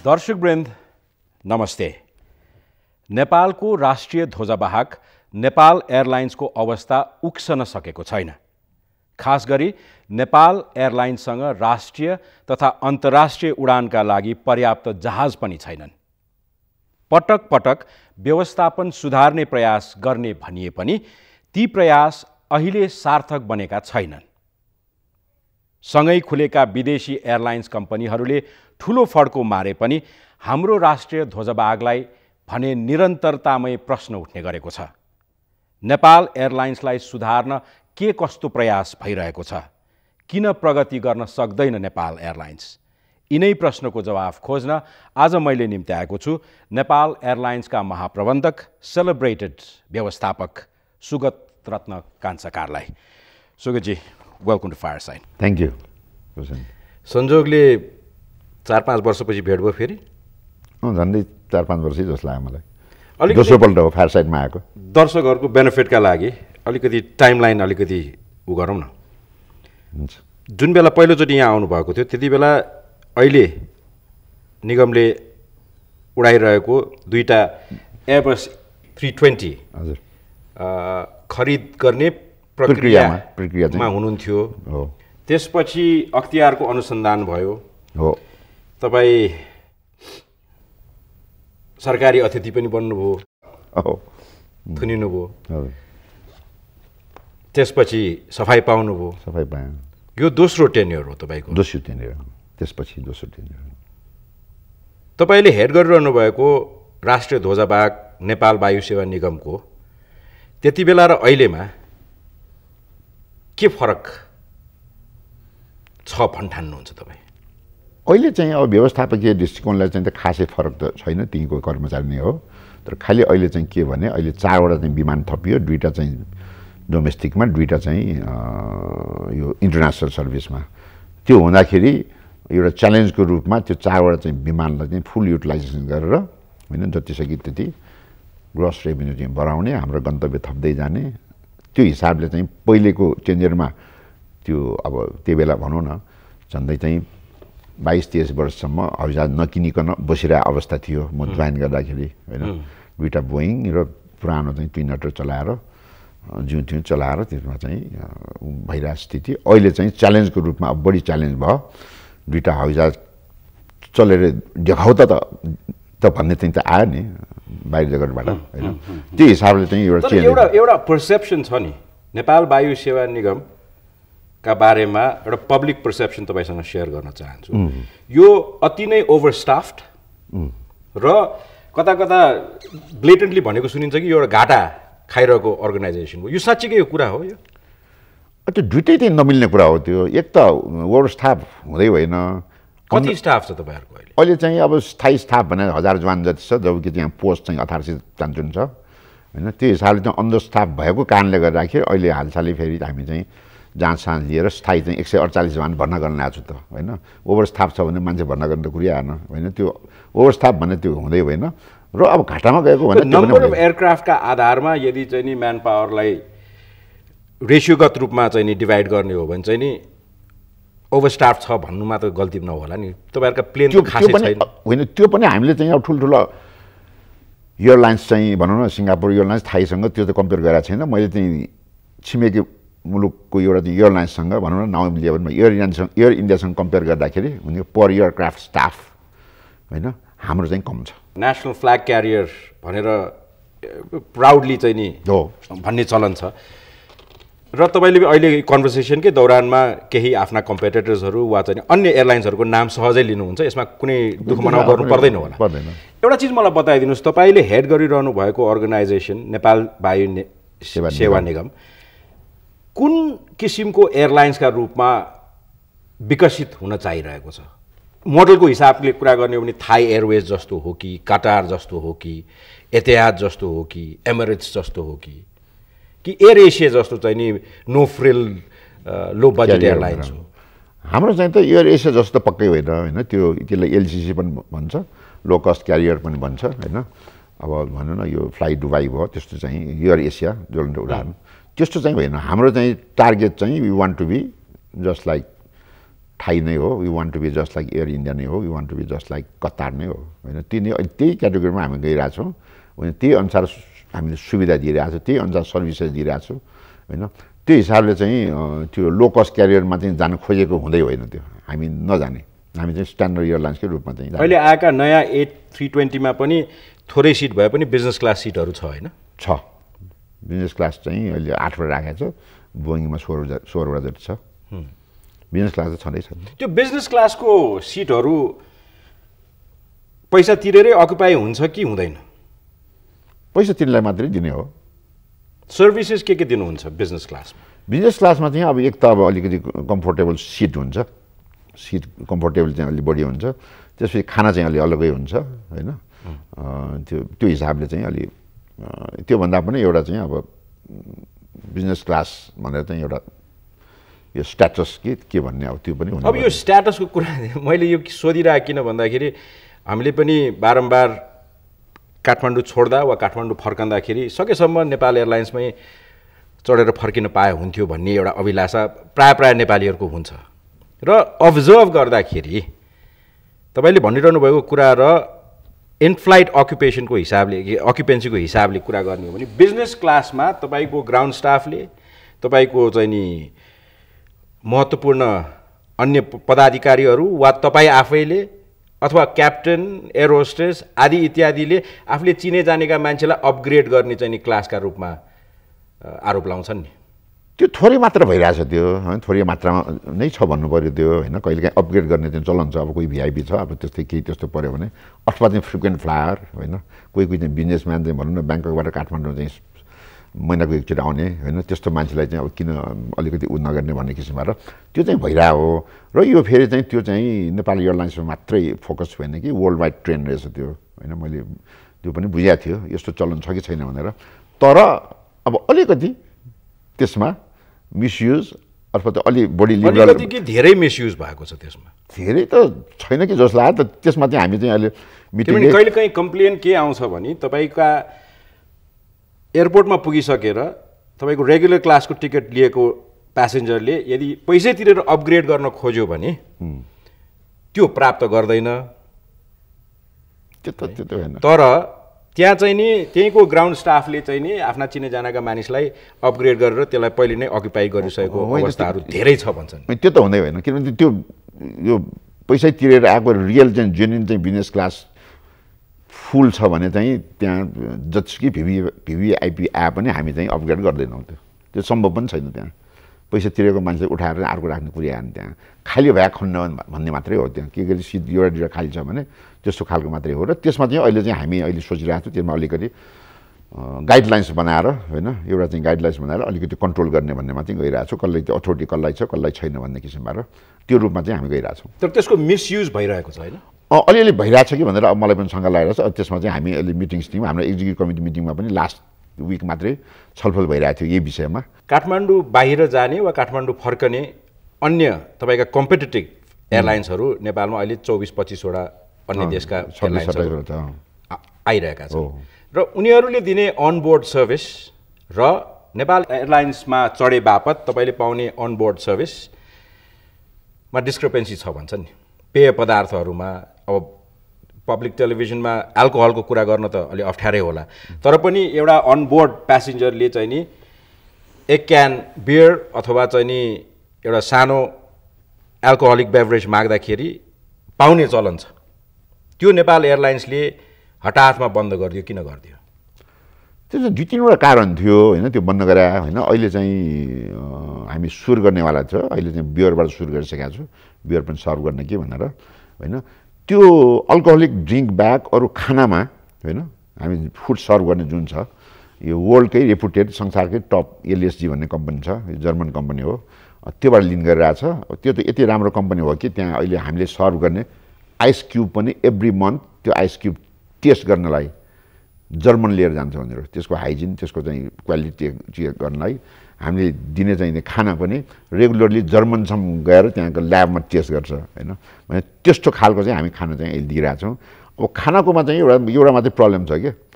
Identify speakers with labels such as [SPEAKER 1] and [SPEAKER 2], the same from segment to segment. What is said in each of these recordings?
[SPEAKER 1] दर्शकवृन्द नमस्ते। नेपालको राष्ट्रिय ध्वजवाहक नेपाल एयरलाइन्सको अवस्था उक्सन सकेको छैन। खास गरी नेपाल एयरलाइन्ससँग राष्ट्रिय तथा अन्तर्राष्ट्रिय उडानका लागि पर्याप्त जहाज पनि छैनन्। पटक पटक व्यवस्थापन सुधार्ने प्रयास गर्ने भनिए पनि ती प्रयास अहिले सार्थक बनेका छैनन्। सँगै खुलेका विदेशी एयरलाइन्स कम्पनीहरूले ठूलो फड्को मारे पनि हाम्रो राष्ट्रिय ध्वजवाहकलाई भने निरन्तरतामै प्रश्न उठ्ने गरेको छ। नेपाल एयरलाइन्सलाई सुधार्न के कस्तो प्रयास भइरहेको छ? किन प्रगति गर्न सक्दैन नेपाल एयरलाइन्स? यिनै प्रश्नको जवाफ खोज्न आज मैले निम्त्याएको छु नेपाल एयरलाइन्सका महाप्रबन्धक, सेलिब्रेटेड व्यवस्थापक सुगत रत्न कान्सकारलाई। सुगतजी, welcome to fireside.
[SPEAKER 2] Thank you.
[SPEAKER 1] संजोगले 4-5 वर्षपछि भेट भयो फेरि?
[SPEAKER 2] झन्डै 4-5 वर्षै जस्तो लाग्यो मलाई। दोस्रोपल्ट हो फायरसाइडमा आएको।
[SPEAKER 1] दर्शकहरूको बेनिफिटका लागि अलिकति टाइमलाइन अलिकति उ गरौँ न।
[SPEAKER 2] हुन्छ।
[SPEAKER 1] जुन बेला पहिलोचोटि यहाँ आउनुभएको थियो त्यति बेला अहिले निगमले उडाइरहेको दुईटा एयरबस 320
[SPEAKER 2] हजुर
[SPEAKER 1] खरिद गर्ने प्रक्रियामा हुनुहुन्थ्यो।
[SPEAKER 2] हो।
[SPEAKER 1] त्यसपछि अख्तियारको अनुसन्धान भयो।
[SPEAKER 2] हो।
[SPEAKER 1] तपाईँ सरकारी अतिथि पनि बन्नुभयो।
[SPEAKER 2] हो।
[SPEAKER 1] थुनिनुभयो।
[SPEAKER 2] हजुर।
[SPEAKER 1] त्यसपछि सफाई पाउनुभयो।
[SPEAKER 2] सफाई पाएँ।
[SPEAKER 1] यो दोस्रो टेन्योर हो तपाईँको?
[SPEAKER 2] दोस्रो टेन्योर। त्यसपछि दोस्रो टेन्योर।
[SPEAKER 1] तपाईँले हेड गरिरहनु भएको राष्ट्रिय ध्वजवाहक नेपाल वायु सेवा निगमको त्यति बेला र अहिलेमा के फरक छ भन्ठान्नुहुन्छ तपाईँ?
[SPEAKER 2] अहिले चाहिँ अब व्यवस्थापकीय दृष्टिकोणलाई चाहिँ त खासै फरक त छैन, त्यहीँको कर्मचारी नै हो। तर खालि अहिले चाहिँ के भने अहिले 4वटा चाहिँ विमान थपियो, 2टा चाहिँ डोमेस्टिकमा, 2टा चाहिँ यो इन्टरनेसनल सर्भिसमा। त्यो हुँदाखेरि एउटा च्यालेन्जको रूपमा त्यो 4वटा चाहिँ विमानलाई चाहिँ फुल युटिलाइजेसन गरेर होइन जतिसक्यो त्यति ग्रस रेभेन्यू चाहिँ बढाउने, हाम्रो गन्तव्य थप्दै जाने, त्यो हिसाबले चाहिँ पहिलेको टेन्डरमा त्यो अब त्यो बेला भनौँ न झन्डै चाहिँ 22-23 वर्षसम्म हवाईजहाज नकिनिकन बसिरहेको अवस्था थियो म जोइन गर्दाखेरि होइन। 2टा बोइङ र पुरानो चाहिँ ट्विन अटर चलाएर जिउँ चलाएर त्यसमा चाहिँ भइरहेको स्थिति। अहिले चाहिँ च्यालेन्जको रूपमा अब बढी च्यालेन्ज भयो। 2टा हवाईजहाज चलेर देखाउ त भन्ने चाहिँ त आयो नि बाहिर जगतबाट होइन। त्यो हिसाबले चाहिँ एउटा चेन्ज
[SPEAKER 1] एउटा पर्सेप्सन छ नि नेपाल वायु सेवा निगमका बारेमा, एउटा पब्लिक पर्सेप्सन तपाईँसँग सेयर गर्न चाहन्छु। यो अति नै ओभरस्टाफ्ड र कता कता ब्लेटेन्टली भनेको सुनिन्छ कि यो एउटा घाटा खाइरहेको अर्गनाइजेसन हो। यो साँच्चीकै यो कुरा हो? यो
[SPEAKER 2] त्यो दुइटै चाहिँ नमिल्ने कुरा हो। त्यो एक त ओभरस्टाफ हुँदै होइन।
[SPEAKER 1] कति स्टाफ छ तपाईँहरूको अहिले?
[SPEAKER 2] अहिले चाहिँ अब स्थायी स्टाफ भने 1000 जवान जति छ, जबकि त्यहाँ पोस्ट चाहिँ 1800 छ होइन। त्यो हिसाबले चाहिँ अन्डर स्टाफ भएको कारणले गर्दाखेरि अहिले हालसालै फेरि हामी चाहिँ जाँच साँच लिएर स्थायी चाहिँ 148 जवान भर्ना गर्न आएको छु त होइन। ओभर स्टाफ छ भने मान्छे भर्ना गर्न त कुरै आएन होइन। त्यो ओभर स्टाफ भन्ने त्यो हुँदै होइन। र अब घाटामा गएको भने
[SPEAKER 1] नम्बर अफ एयरक्राफ्टका आधारमा यदि चाहिँ नि म्यान पावरलाई रेसियोगत रूपमा चाहिँ नि डिभाइड गर्ने हो भने चाहिँ नि ओभरस्टाफ छ भन्नुमा त गल्ती नहोला नि। तपाईँहरूका प्लेन खासै छैन
[SPEAKER 2] होइन। त्यो पनि हामीले चाहिँ अब ठुल्ठुलो एयरलाइन्स चाहिँ भनौँ न सिङ्गापुर एयरलाइन्स थाईसँग त्यो त कम्पेयर गरेको छैन मैले। चाहिँ छिमेकी मुलुकको एउटा चाहिँ एयरलाइन्ससँग भनौँ न नाउँ लेभलमा एयर इन्डियासँग कम्पेयर गर्दाखेरि पर एयरक्राफ्ट स्टाफ होइन हाम्रो चाहिँ कम छ।
[SPEAKER 1] नेसनल फ्ल्याग क्यारियर भनेर प्राउडली चाहिँ नि
[SPEAKER 2] हो
[SPEAKER 1] भन्ने चलन छ। र तपाईँले अहिले कन्भर्सेसनकै दौरानमा केही आफ्ना कम्पिटिटर्सहरू वा चाहिँ अन्य एयरलाइन्सहरूको नाम सहजै लिनुहुन्छ, यसमा कुनै दुःख मनाउ गर्नु पर्दैन होला?
[SPEAKER 2] पर्दैन।
[SPEAKER 1] एउटा चिज मलाई बताइदिनुहोस्, तपाईँले हेड गरिरहनु भएको अर्गनाइजेसन नेपाल वायु सेवा निगम कुन किसिमको एयरलाइन्सका रूपमा विकसित हुन चाहिरहेको छ? मोडलको हिसाबले कुरा गर्ने हो भने थाई एयरवेज जस्तो हो कि, कटार जस्तो हो कि, एतिहाद जस्तो हो कि, एमिरेट्स जस्तो हो कि एयर एसिया जस्तो चाहिँ नि no frill low budget airlines हो?
[SPEAKER 2] हाम्रो चाहिँ त एयर एसिया जस्तो पक्कै होइन होइन। त्यसलाई एलसिसी पनि भन्छ, लो कस्ट क्यारियर पनि भन्छ होइन। अब भनौँ न यो फ्लाइ दुबई भयो त्यस्तो चाहिँ एयर एसिया ज्वलन्त उडान त्यस्तो चाहिँ होइन। हाम्रो चाहिँ टार्गेट चाहिँ we want to be just like Thai नै हो, we want to be just like Air India नै हो, we want to be just like Qatar नै हो होइन। त्यही क्याटेगोरीमा हामी गइरहेछौँ होइन। त्यही अनुसार हामीले सुविधा दिइरहेछौँ, त्यही अनुसार सर्भिसेस दिइरहेछौँ होइन। त्यो हिसाबले चाहिँ त्यो लो कस्ट क्यारियरमा चाहिँ जान खोजेको हुँदै होइन, त्यो हामी नजाने, हामी चाहिँ स्ट्यान्डर्ड एयरलाइन्सकै रूपमा चाहिँ
[SPEAKER 1] अहिले आएका नयाँ A320मा पनि थोरै सिट भए पनि बिजनेस क्लास सिटहरू छ होइन?
[SPEAKER 2] छ, बिजनेस क्लास चाहिँ अहिले 8वटा राखेको छ, बोइङमा 16वटा जति छ, बिजनेस क्लास त छँदैछ।
[SPEAKER 1] त्यो बिजनेस क्लासको सिटहरू पैसा तिरेरै अकुपाई हुन्छ कि हुँदैन?
[SPEAKER 2] पैसा तिनलाई मात्रै दिने हो।
[SPEAKER 1] सर्भिसेस के दिनुहुन्छ बिजनेस क्लासमा?
[SPEAKER 2] बिजनेस क्लासमा चाहिँ अब एक त अब अलिकति कम्फोर्टेबल सिट हुन्छ, सिट कम्फोर्टेबल चाहिँ अलि बढी हुन्छ, त्यसपछि खाना चाहिँ अलि अलगै हुन्छ होइन। त्यो हिसाबले चाहिँ अलि त्योभन्दा पनि एउटा चाहिँ अब बिजनेस क्लास भनेर चाहिँ एउटा यो स्ट्याटस के भन्ने अब त्यो पनि हुन्छ।
[SPEAKER 1] अब यो स्ट्याटसको कुरा मैले यो सोधिरहेको किन भन्दाखेरि हामीले पनि बारम्बार काठमाडौँ छोड्दा वा काठमाडौँ फर्कँदाखेरि सकेसम्म नेपाल एयरलाइन्समै चढेर फर्किन पाए हुन्थ्यो भन्ने एउटा अभिलाषा प्राय नेपालीहरूको हुन्छ। र अब्जर्भ गर्दाखेरि तपाईँले भनिरहनु भएको कुरा र इनफ्लाइट अक्युपेसनको हिसाबले अक्युपेन्सीको हिसाबले कुरा गर्ने हो भने बिजनेस क्लासमा तपाईँको ग्राउन्ड स्टाफले तपाईँको चाहिँ नि महत्त्वपूर्ण अन्य पदाधिकारीहरू वा तपाईँ आफैले अथवा क्याप्टेन, एयर होस्टेस आदि इत्यादिले आफूले चिने जानेका मान्छेलाई अपग्रेड गर्ने चाहिँ नि क्लासका रूपमा आरोप लाउँछन् नि।
[SPEAKER 2] त्यो थोरै मात्र भइरहेछ, त्यो होइन, थोरै मात्रामा नै छ भन्नु पऱ्यो त्यो होइन। कहिलेकाहीँ अपग्रेड गर्ने चाहिँ चलन छ, अब कोही भिआइपी छ, अब त्यस्तै केही त्यस्तो पऱ्यो भने, अथवा चाहिँ फ्रिक्वेन्ट फ्लायर होइन, कोही चाहिँ बिजनेसम्यान चाहिँ भनौँ न ब्याङ्ककबाट काठमाडौँ चाहिँ महिनाको एकचोटि आउने होइन, त्यस्तो मान्छेलाई चाहिँ अब किन अलिकति उ नगर्ने भन्ने किसिममा र त्यो चाहिँ भइरहेको हो। र यो फेरि चाहिँ त्यो चाहिँ नेपाल एयरलाइन्समा मात्रै फोकस भएन कि वर्ल्ड वाइड ट्रेन्ड रहेछ त्यो होइन। मैले त्यो पनि बुझाएको थियो यस्तो चलन छ कि छैन भनेर। तर अब अलिकति त्यसमा मिसयुज अथवा त अलि बढी लिबरल
[SPEAKER 1] धेरै मिसयुज भएको छ, त्यसमा
[SPEAKER 2] धेरै त छैन कि जस्तो लाग्यो। त्यसमा चाहिँ हामी चाहिँ अहिले मिटिङ
[SPEAKER 1] कहिलेकाहीँ कम्प्लेन के आउँछ भने तपाईँका एयरपोर्टमा पुगिसकेर तपाईँको रेगुलर क्लासको टिकट लिएको प्यासेन्जरले यदि पैसै तिरेर अपग्रेड गर्न खोज्यो भने त्यो प्राप्त गर्दैन। तर त्यहाँ चाहिँ नि त्यहीँको ग्राउन्ड स्टाफले चाहिँ नि आफ्ना चिने जानेका मानिसलाई अपग्रेड गरेर त्यसलाई पहिले नै अक्युपाई गरिसकेको अवस्थाहरू धेरै छ भन्छन्।
[SPEAKER 2] त्यो त हुँदै होइन, किनभने त्यो यो पैसै तिरेर आएको रियल चाहिँ जेन्युन चाहिँ बिजनेस क्लास फुल छ भने चाहिँ त्यहाँ जतिसुकै भिभिआइपी आए पनि हामी चाहिँ अपग्रेड गर्दैनौँ। त्यो सम्भव पनि छैन। त्यहाँ पैसा तिरेको मान्छे उठाएर अर्को राख्ने पुर्यायो भने त्यहाँ खाली भए खण्ड भन्ने मात्रै हो। त्यहाँ के सिट एउटा दुईवटा खाली छ भने त्यस्तो खालको मात्रै हो। र त्यसमा चाहिँ अहिले चाहिँ हामी अहिले सोचिरहेको छौँ त्यसमा अलिकति गाइडलाइन्स बनाएर होइन, एउटा चाहिँ गाइडलाइन्स बनाएर अलिकति कन्ट्रोल गर्ने भन्नेमा चाहिँ गइरहेको छु। कसलाई त्यो अथोरिटी कसलाई छ कसलाई छैन भन्ने किसिममा र त्यो रूपमा चाहिँ हामी गइरहेछौँ।
[SPEAKER 1] तर त्यसको मिसयुज भइरहेको छ होइन?
[SPEAKER 2] अलिअलि भइरहेछ कि भनेर अब मलाई पनि शङ्का लागेको छ। त्यसमा चाहिँ हामी अहिले मिटिङ्स टिम हाम्रो एक्जिक्युटिभ कमिटी मिटिङमा पनि लास्ट विक मात्रै छलफल भइरहेको थियो यही विषयमा।
[SPEAKER 1] काठमाडौँ बाहिर जाने वा काठमाडौँ फर्कने अन्य तपाईँका कम्पिटेटिभ एयरलाइन्सहरू नेपालमा अहिले 24-25वटा अन्य देशका एयरलाइन्सहरू आइरहेका छन् र उनीहरूले दिने अनबोर्ड सर्भिस र नेपाल एयरलाइन्समा चढे बापत तपाईँले पाउने अनबोर्ड सर्भिसमा डिस्क्रिपेन्सी छ भन्छन् नि। पेय पदार्थहरूमा अब पब्लिक टेलिभिजनमा एल्कोहलको कुरा गर्न त अलि अप्ठ्यारै होला, तर पनि एउटा अनबोर्ड प्यासेन्जरले चाहिँ नि एक क्यान बियर अथवा चाहिँ नि एउटा सानो एल्कोहलिक बेभरेज माग्दाखेरि पाउने चलन छ। त्यो नेपाल एयरलाइन्सले हठातमा बन्द गरिदियो, किन गरिदियो?
[SPEAKER 2] त्यो चाहिँ दुई तिनवटा कारण थियो होइन, त्यो बन्द गरे होइन। अहिले चाहिँ हामी सुरु गर्नेवाला छ, अहिले चाहिँ बियरबाट सुरु गरिसकेको छु, बियर पनि सर्भ गर्ने के भनेर होइन। त्यो अल्कोहलिक ड्रिङ्क ब्याग अरू खानामा होइन हामी फुड सर्भ गर्ने जुन छ यो वर्ल्डकै रेपुटेड संसारकै टप एलएसजी भन्ने कम्पनी छ, यो जर्मन कम्पनी हो, त्योबाट लिन गरिरहेछ। त्यो त यति राम्रो कम्पनी हो कि त्यहाँ अहिले हामीले सर्भ गर्ने आइस क्युब पनि एभ्री मन्थ त्यो आइस क्युब टेस्ट गर्नलाई जर्मन लिएर जान्छ भनेर, त्यसको हाइजिन त्यसको चाहिँ क्वालिटी चेक गर्नलाई हामीले दिने चाहिँ खाना पनि रेगुलरली जर्मनसम्म गएर त्यहाँको ल्याबमा टेस्ट गर्छ होइन। भने त्यस्तो खालको चाहिँ हामी खाना चाहिँ अहिले दिइरहेछौँ। अब खानाकोमा चाहिँ एउटा मात्रै प्रब्लम छ कि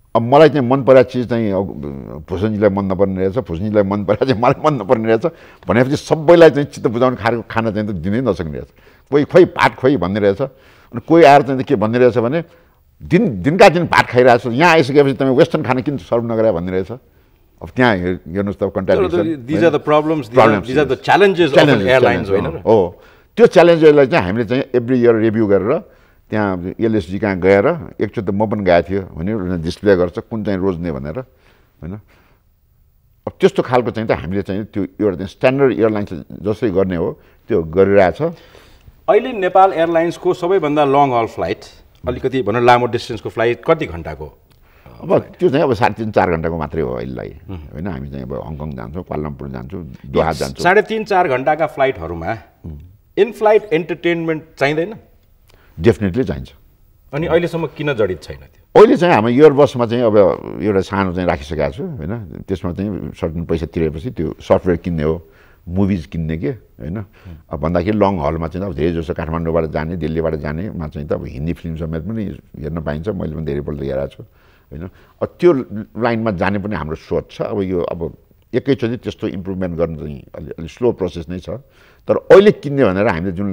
[SPEAKER 2] अब मलाई चाहिँ मन परेको चिज चाहिँ भुषणजीलाई मन नपर्ने रहेछ, भुषणजीलाई मन परेको चाहिँ मलाई मन नपर्ने रहेछ भनेपछि सबैलाई चाहिँ चित्त बुझाउने खाना चाहिँ त दिनै नसक्ने रहेछ। कोही खोइ भात खोइ भन्ने रहेछ, अनि कोही आएर चाहिँ के भन्ने रहेछ भने दिनका दिन भात खाइरहेको छ, यहाँ आइसकेपछि तपाईँ वेस्टर्न खाना किन सर्भ नगरे भन्ने रहेछ। अब त्यहाँ हेर्नुहोस् त contradiction.
[SPEAKER 1] These are the problems, these are the challenges of airlines होइन र?
[SPEAKER 2] हो, त्यो च्यालेन्जहरूलाई चाहिँ हामीले चाहिँ एभ्री इयर रिभ्यू गरेर त्यहाँ एलएसजी कहाँ गएर एकचोटि त म पनि गएको थियो भने डिस्प्ले गर्छ कुन चाहिँ रोज्ने भनेर होइन। अब त्यस्तो खालको चाहिँ त हामीले चाहिँ त्यो एउटा चाहिँ स्ट्यान्डर्ड एयरलाइन्स जसरी गर्ने हो त्यो गरिरहेछ।
[SPEAKER 1] अहिले नेपाल एयरलाइन्सको सबैभन्दा लङ हल फ्लाइट, अलिकति भनौँ लामो डिस्टेन्सको फ्लाइट कति घन्टाको?
[SPEAKER 2] अब त्यो चाहिँ अब 3.5-4 घन्टाको मात्रै हो अहिलेलाई होइन। हामी चाहिँ अब हङकङ जान्छौँ, क्वालालम्पुर जान्छौँ, दोहा जान्छौँ।
[SPEAKER 1] 3.5-4 घन्टाका फ्लाइटहरूमा इन फ्लाइट एन्टरटेनमेन्ट चाहिँदैन?
[SPEAKER 2] डेफिनेटली चाहिन्छ।
[SPEAKER 1] अनि अहिलेसम्म किन जडित छैन त्यो?
[SPEAKER 2] अहिले चाहिँ हाम्रो एयर बसमा चाहिँ अब एउटा सानो चाहिँ राखिसकेको छु होइन। त्यसमा चाहिँ सर्टन पैसा तिरेपछि त्यो सफ्टवेयर किन्ने हो, मुभिज किन्ने के होइन। अब भन्दाखेरि लङ हलमा चाहिँ अब धेरै जसो काठमाडौँबाट जाने, दिल्लीबाट जानेमा चाहिँ त अब हिन्दी फिल्म समेत पनि हेर्न पाइन्छ। मैले पनि धेरैपल्ट हेरेको छु होइन। अब त्यो लाइनमा जाने पनि हाम्रो सोच छ। अब यो अब एकैचोटि त्यस्तो इम्प्रुभमेन्ट गर्नु चाहिँ अलि स्लो प्रोसेस नै छ। तर अहिले किन्ने भनेर हामीले जुन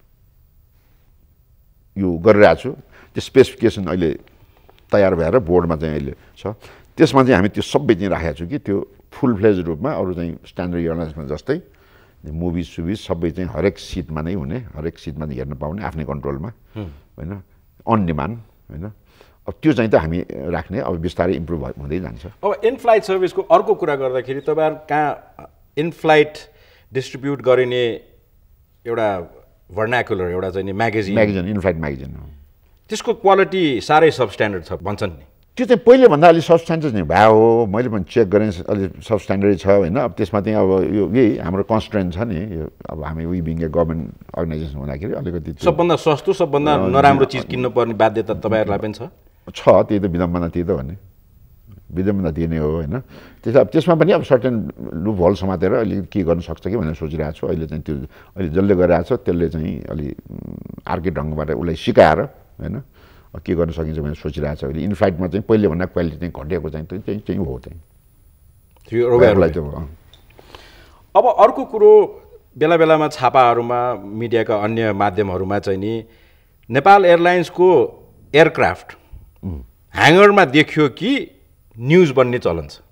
[SPEAKER 2] यो गरिरहेको छु त्यो स्पेसिफिकेसन अहिले तयार भएर बोर्डमा चाहिँ अहिले छ। त्यसमा चाहिँ हामी त्यो सबै चाहिँ राखेको छु कि त्यो फुल फ्लेज रूपमा अरू चाहिँ स्ट्यान्डर्ड एयरलाइन्समा जस्तै मुभिज सुभिज सबै चाहिँ हरेक सिटमा नै हुने, हरेक सिटमा हेर्न पाउने आफ्नै कन्ट्रोलमा होइन, अन डिमान्ड होइन। अब त्यो चाहिँ त हामी राख्ने, अब बिस्तारै इम्प्रुभ हुँदै जान्छ।
[SPEAKER 1] अब इन फ्लाइट सर्भिसको अर्को कुरा गर्दाखेरि तपाईँहरू कहाँ इन फ्लाइट डिस्ट्रिब्युट गरिने एउटा भर्नाकुलर एउटा चाहिँ म्यागजिन
[SPEAKER 2] इन फ्लाइट म्यागजिन हो,
[SPEAKER 1] त्यसको क्वालिटी साह्रै सबस्ट्यान्डर्ड छ भन्छन् नि।
[SPEAKER 2] त्यो चाहिँ पहिलेभन्दा अलिक सबस्ट्यान्डर्ड चाहिँ भयो हो, मैले पनि चेक गरेँ अलिक सबस्ट्यान्डर्ड छ होइन। अब त्यसमा चाहिँ अब यो यही हाम्रो कन्स्ट्रेन्ट छ नि, यो अब हामी we being a government organization हुँदाखेरि अलिकति
[SPEAKER 1] सबभन्दा सस्तो सबभन्दा नराम्रो चिज किन्नुपर्ने बाध्यता तपाईँहरूलाई पनि
[SPEAKER 2] छ। त्यही त विडम्बना, त्यही त भन्ने विडम्बना दिने हो होइन। त्यसमा पनि अब सर्टेन लुप होल समातेर अलिक के गर्न सक्छ कि भनेर सोचिरहेको छु। अहिले चाहिँ त्यो अहिले जसले गरिरहेको छ त्यसले चाहिँ अलि अर्कै ढङ्गबाट उसलाई सिकाएर होइन के गर्न सकिन्छ भनेर सोचिरहेको छ अहिले। इनफ्लाइटमा चाहिँ पहिलेभन्दा क्वालिटी चाहिँ घटेको चाहिँ चाहिँ हो चाहिँ।
[SPEAKER 1] अब अर्को कुरो, बेला बेलामा छापाहरूमा मिडियाका अन्य माध्यमहरूमा चाहिँ नि नेपाल एयरलाइन्सको एयरक्राफ्ट ह्याङ्गरमा देखियो कि न्युज बन्ने चलन छ।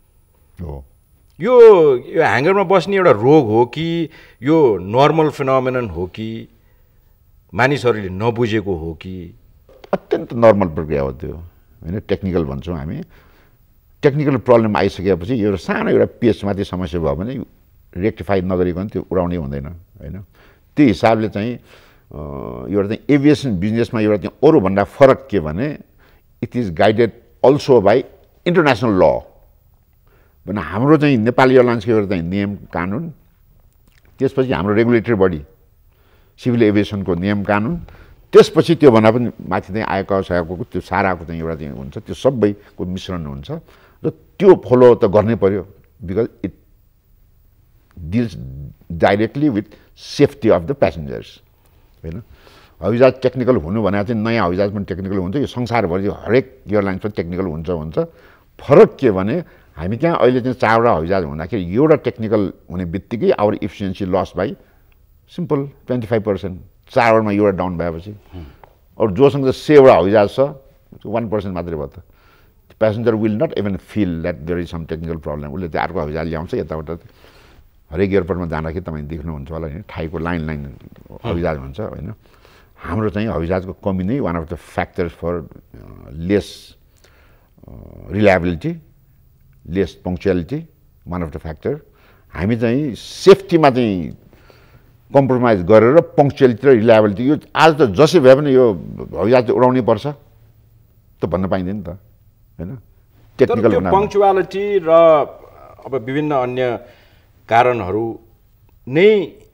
[SPEAKER 1] यो ह्याङ्गरमा बस्ने एउटा रोग हो कि यो नर्मल फिनोमेनन हो कि मानिसहरूले नबुझेको हो कि?
[SPEAKER 2] अत्यन्त नर्मल प्रक्रिया हो त्यो होइन। टेक्निकल भन्छौँ हामी। टेक्निकल प्रब्लम आइसकेपछि एउटा सानो एउटा पेजमाथि समस्या भयो भने रेक्टिफाई नगरिकन त्यो उडाउनै हुँदैन होइन। त्यो हिसाबले चाहिँ एउटा चाहिँ एभिएसन बिजनेसमा एउटा चाहिँ अरूभन्दा फरक के भने it is guided also by international law भने हाम्रो चाहिँ नेपाली एयरलाइन्सको एउटा चाहिँ नियम कानुन, त्यसपछि हाम्रो रेगुलेटरी बडी सिभिल एभिएसनको नियम कानुन, त्यसपछि त्योभन्दा पनि माथि चाहिँ आएको त्यो साराको चाहिँ एउटा चाहिँ हुन्छ, त्यो सबैको मिश्रण हुन्छ र त्यो फलो त गर्नै पर्यो because it deals directly with safety of the passengers होइन। हवाईजहाज टेक्निकल हुनु भनेर चाहिँ नयाँ हवाईजहाज पनि टेक्निकल हुन्छ, यो संसारभरि हरेक एयरलाइन्स पनि टेक्निकल हुन्छ। फरक के भने हामी कहाँ अहिले चाहिँ 4वटा हवाईजहाज हुँदाखेरि एउटा टेक्निकल हुने बित्तिकै our efficiency loss by simple 25%, 4वटामा एउटा डाउन भएपछि। अरू जोसँग चाहिँ 6वटा हवाईजहाज छ 1% मात्रै भयो त। Passenger will not even feel that there is some technical problem. उसले चाहिँ अर्को हवाईजहाज ल्याउँछ यताबाट। हरेक एयरपोर्टमा जाँदाखेरि तपाईँ देख्नुहुन्छ होला नि ठाईको लाइन हवाईजहाज हुन्छ होइन। हाम्रो चाहिँ हवाईजहाजको कमी नै one of the factors for less reliability, less punctuality, one of the factor. हामी चाहिँ सेफ्टीमा चाहिँ कम्प्रोमाइज गरेर पङ्क्चुअलिटी र रिलायबिलिटी यो आज त जसै भए पनि यो हवाईजहाज चाहिँ उडाउनै पर्छ त भन्न पाइँदैन त होइन। टेक्निकल
[SPEAKER 1] पङ्क्चुअलिटी र अब विभिन्न अन्य कारणहरू नै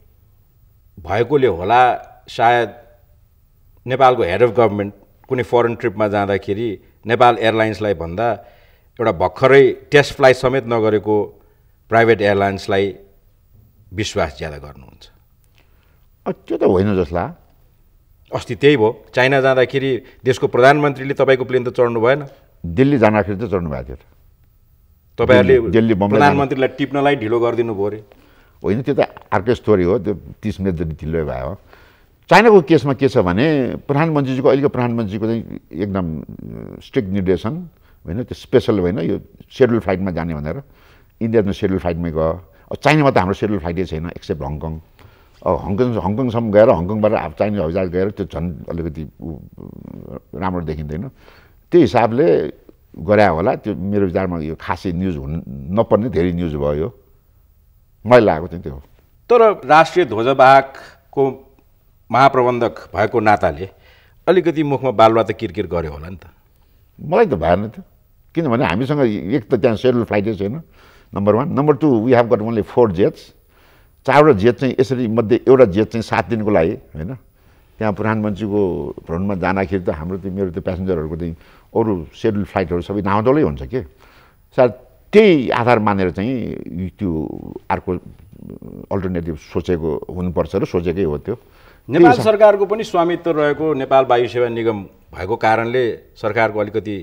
[SPEAKER 1] भएकोले होला सायद नेपालको हेड अफ गभर्मेन्ट कुनै फरेन ट्रिपमा जाँदाखेरि नेपाल एयरलाइन्सलाई भन्दा एउटा भर्खरै टेस्ट फ्लाइट समेत नगरेको प्राइभेट एयरलाइन्सलाई विश्वास ज्यादा गर्नुहुन्छ।
[SPEAKER 2] त्यो त होइन जसलाई।
[SPEAKER 1] अस्ति त्यही भयो, चाइना जाँदाखेरि देशको प्रधानमन्त्रीले तपाईँको प्लेन त चढ्नु भएन।
[SPEAKER 2] दिल्ली जाँदाखेरि चाहिँ चढ्नु भएको थियो
[SPEAKER 1] तपाईहरुले प्रधानमन्त्रीलाई टिप्नलाई ढिलो गरिदिनु भयो रे
[SPEAKER 2] होइन त्यो त अर्कै स्टोरी हो त्यो 30 मिनेट जति ढिलो भयो चाइनाको केसमा के छ भने प्रधानमन्त्रीजीको अहिलेको प्रधानमन्त्रीको चाहिँ एकदम स्ट्रिक्ट निर्देशन होइन त्यो स्पेसल होइन यो सेड्युल फ्लाइटमा जाने भनेर इन्डिया त सेड्युल फ्लाइटमै गयो चाइनामा त हाम्रो सेड्युल फ्लाइटै छैन एक्सेप्ट हङकङ हङकङसम्म गएर हङकङबाट चाइनिज हवाईजहाज गएर त्यो झन् अलिकति राम्रो देखिँदैन त्यो हिसाबले गरे होला त्यो मेरो विचारमा यो खासै न्युज हुनु नपर्ने धेरै न्युज भयो मलाई लागेको चाहिँ त्यो हो
[SPEAKER 1] तर राष्ट्रिय ध्वजवाहकको महाप्रबन्धक भएको नाताले अलिकति मुखमा बालुवा त किरकिर गर्यो होला नि त
[SPEAKER 2] मलाई त भएन त्यो किनभने हामीसँग एक त त्यहाँ सेड्युल फ्लाइटै छैन number 1 number 2 we have got only 4 jets 4वटा जेट चाहिँ यसरी मध्ये एउटा जेट चाहिँ 7 दिनको लागि होइन त्यहाँ प्रधानमन्त्रीको भ्रमणमा जाँदाखेरि त हाम्रो त्यो मेरो त्यो प्यासेन्जरहरूको चाहिँ अरू सेड्युल फ्लाइटहरू सबै नाउँदोलै हुन्छ के सायद त्यही आधार मानेर चाहिँ त्यो अर्को अल्टरनेटिभ सोचेको हुनुपर्छ र सोचेकै हो त्यो
[SPEAKER 1] नेपाल सरकारको पनि स्वामित्व रहेको नेपाल वायु सेवा निगम भएको कारणले सरकारको अलिकति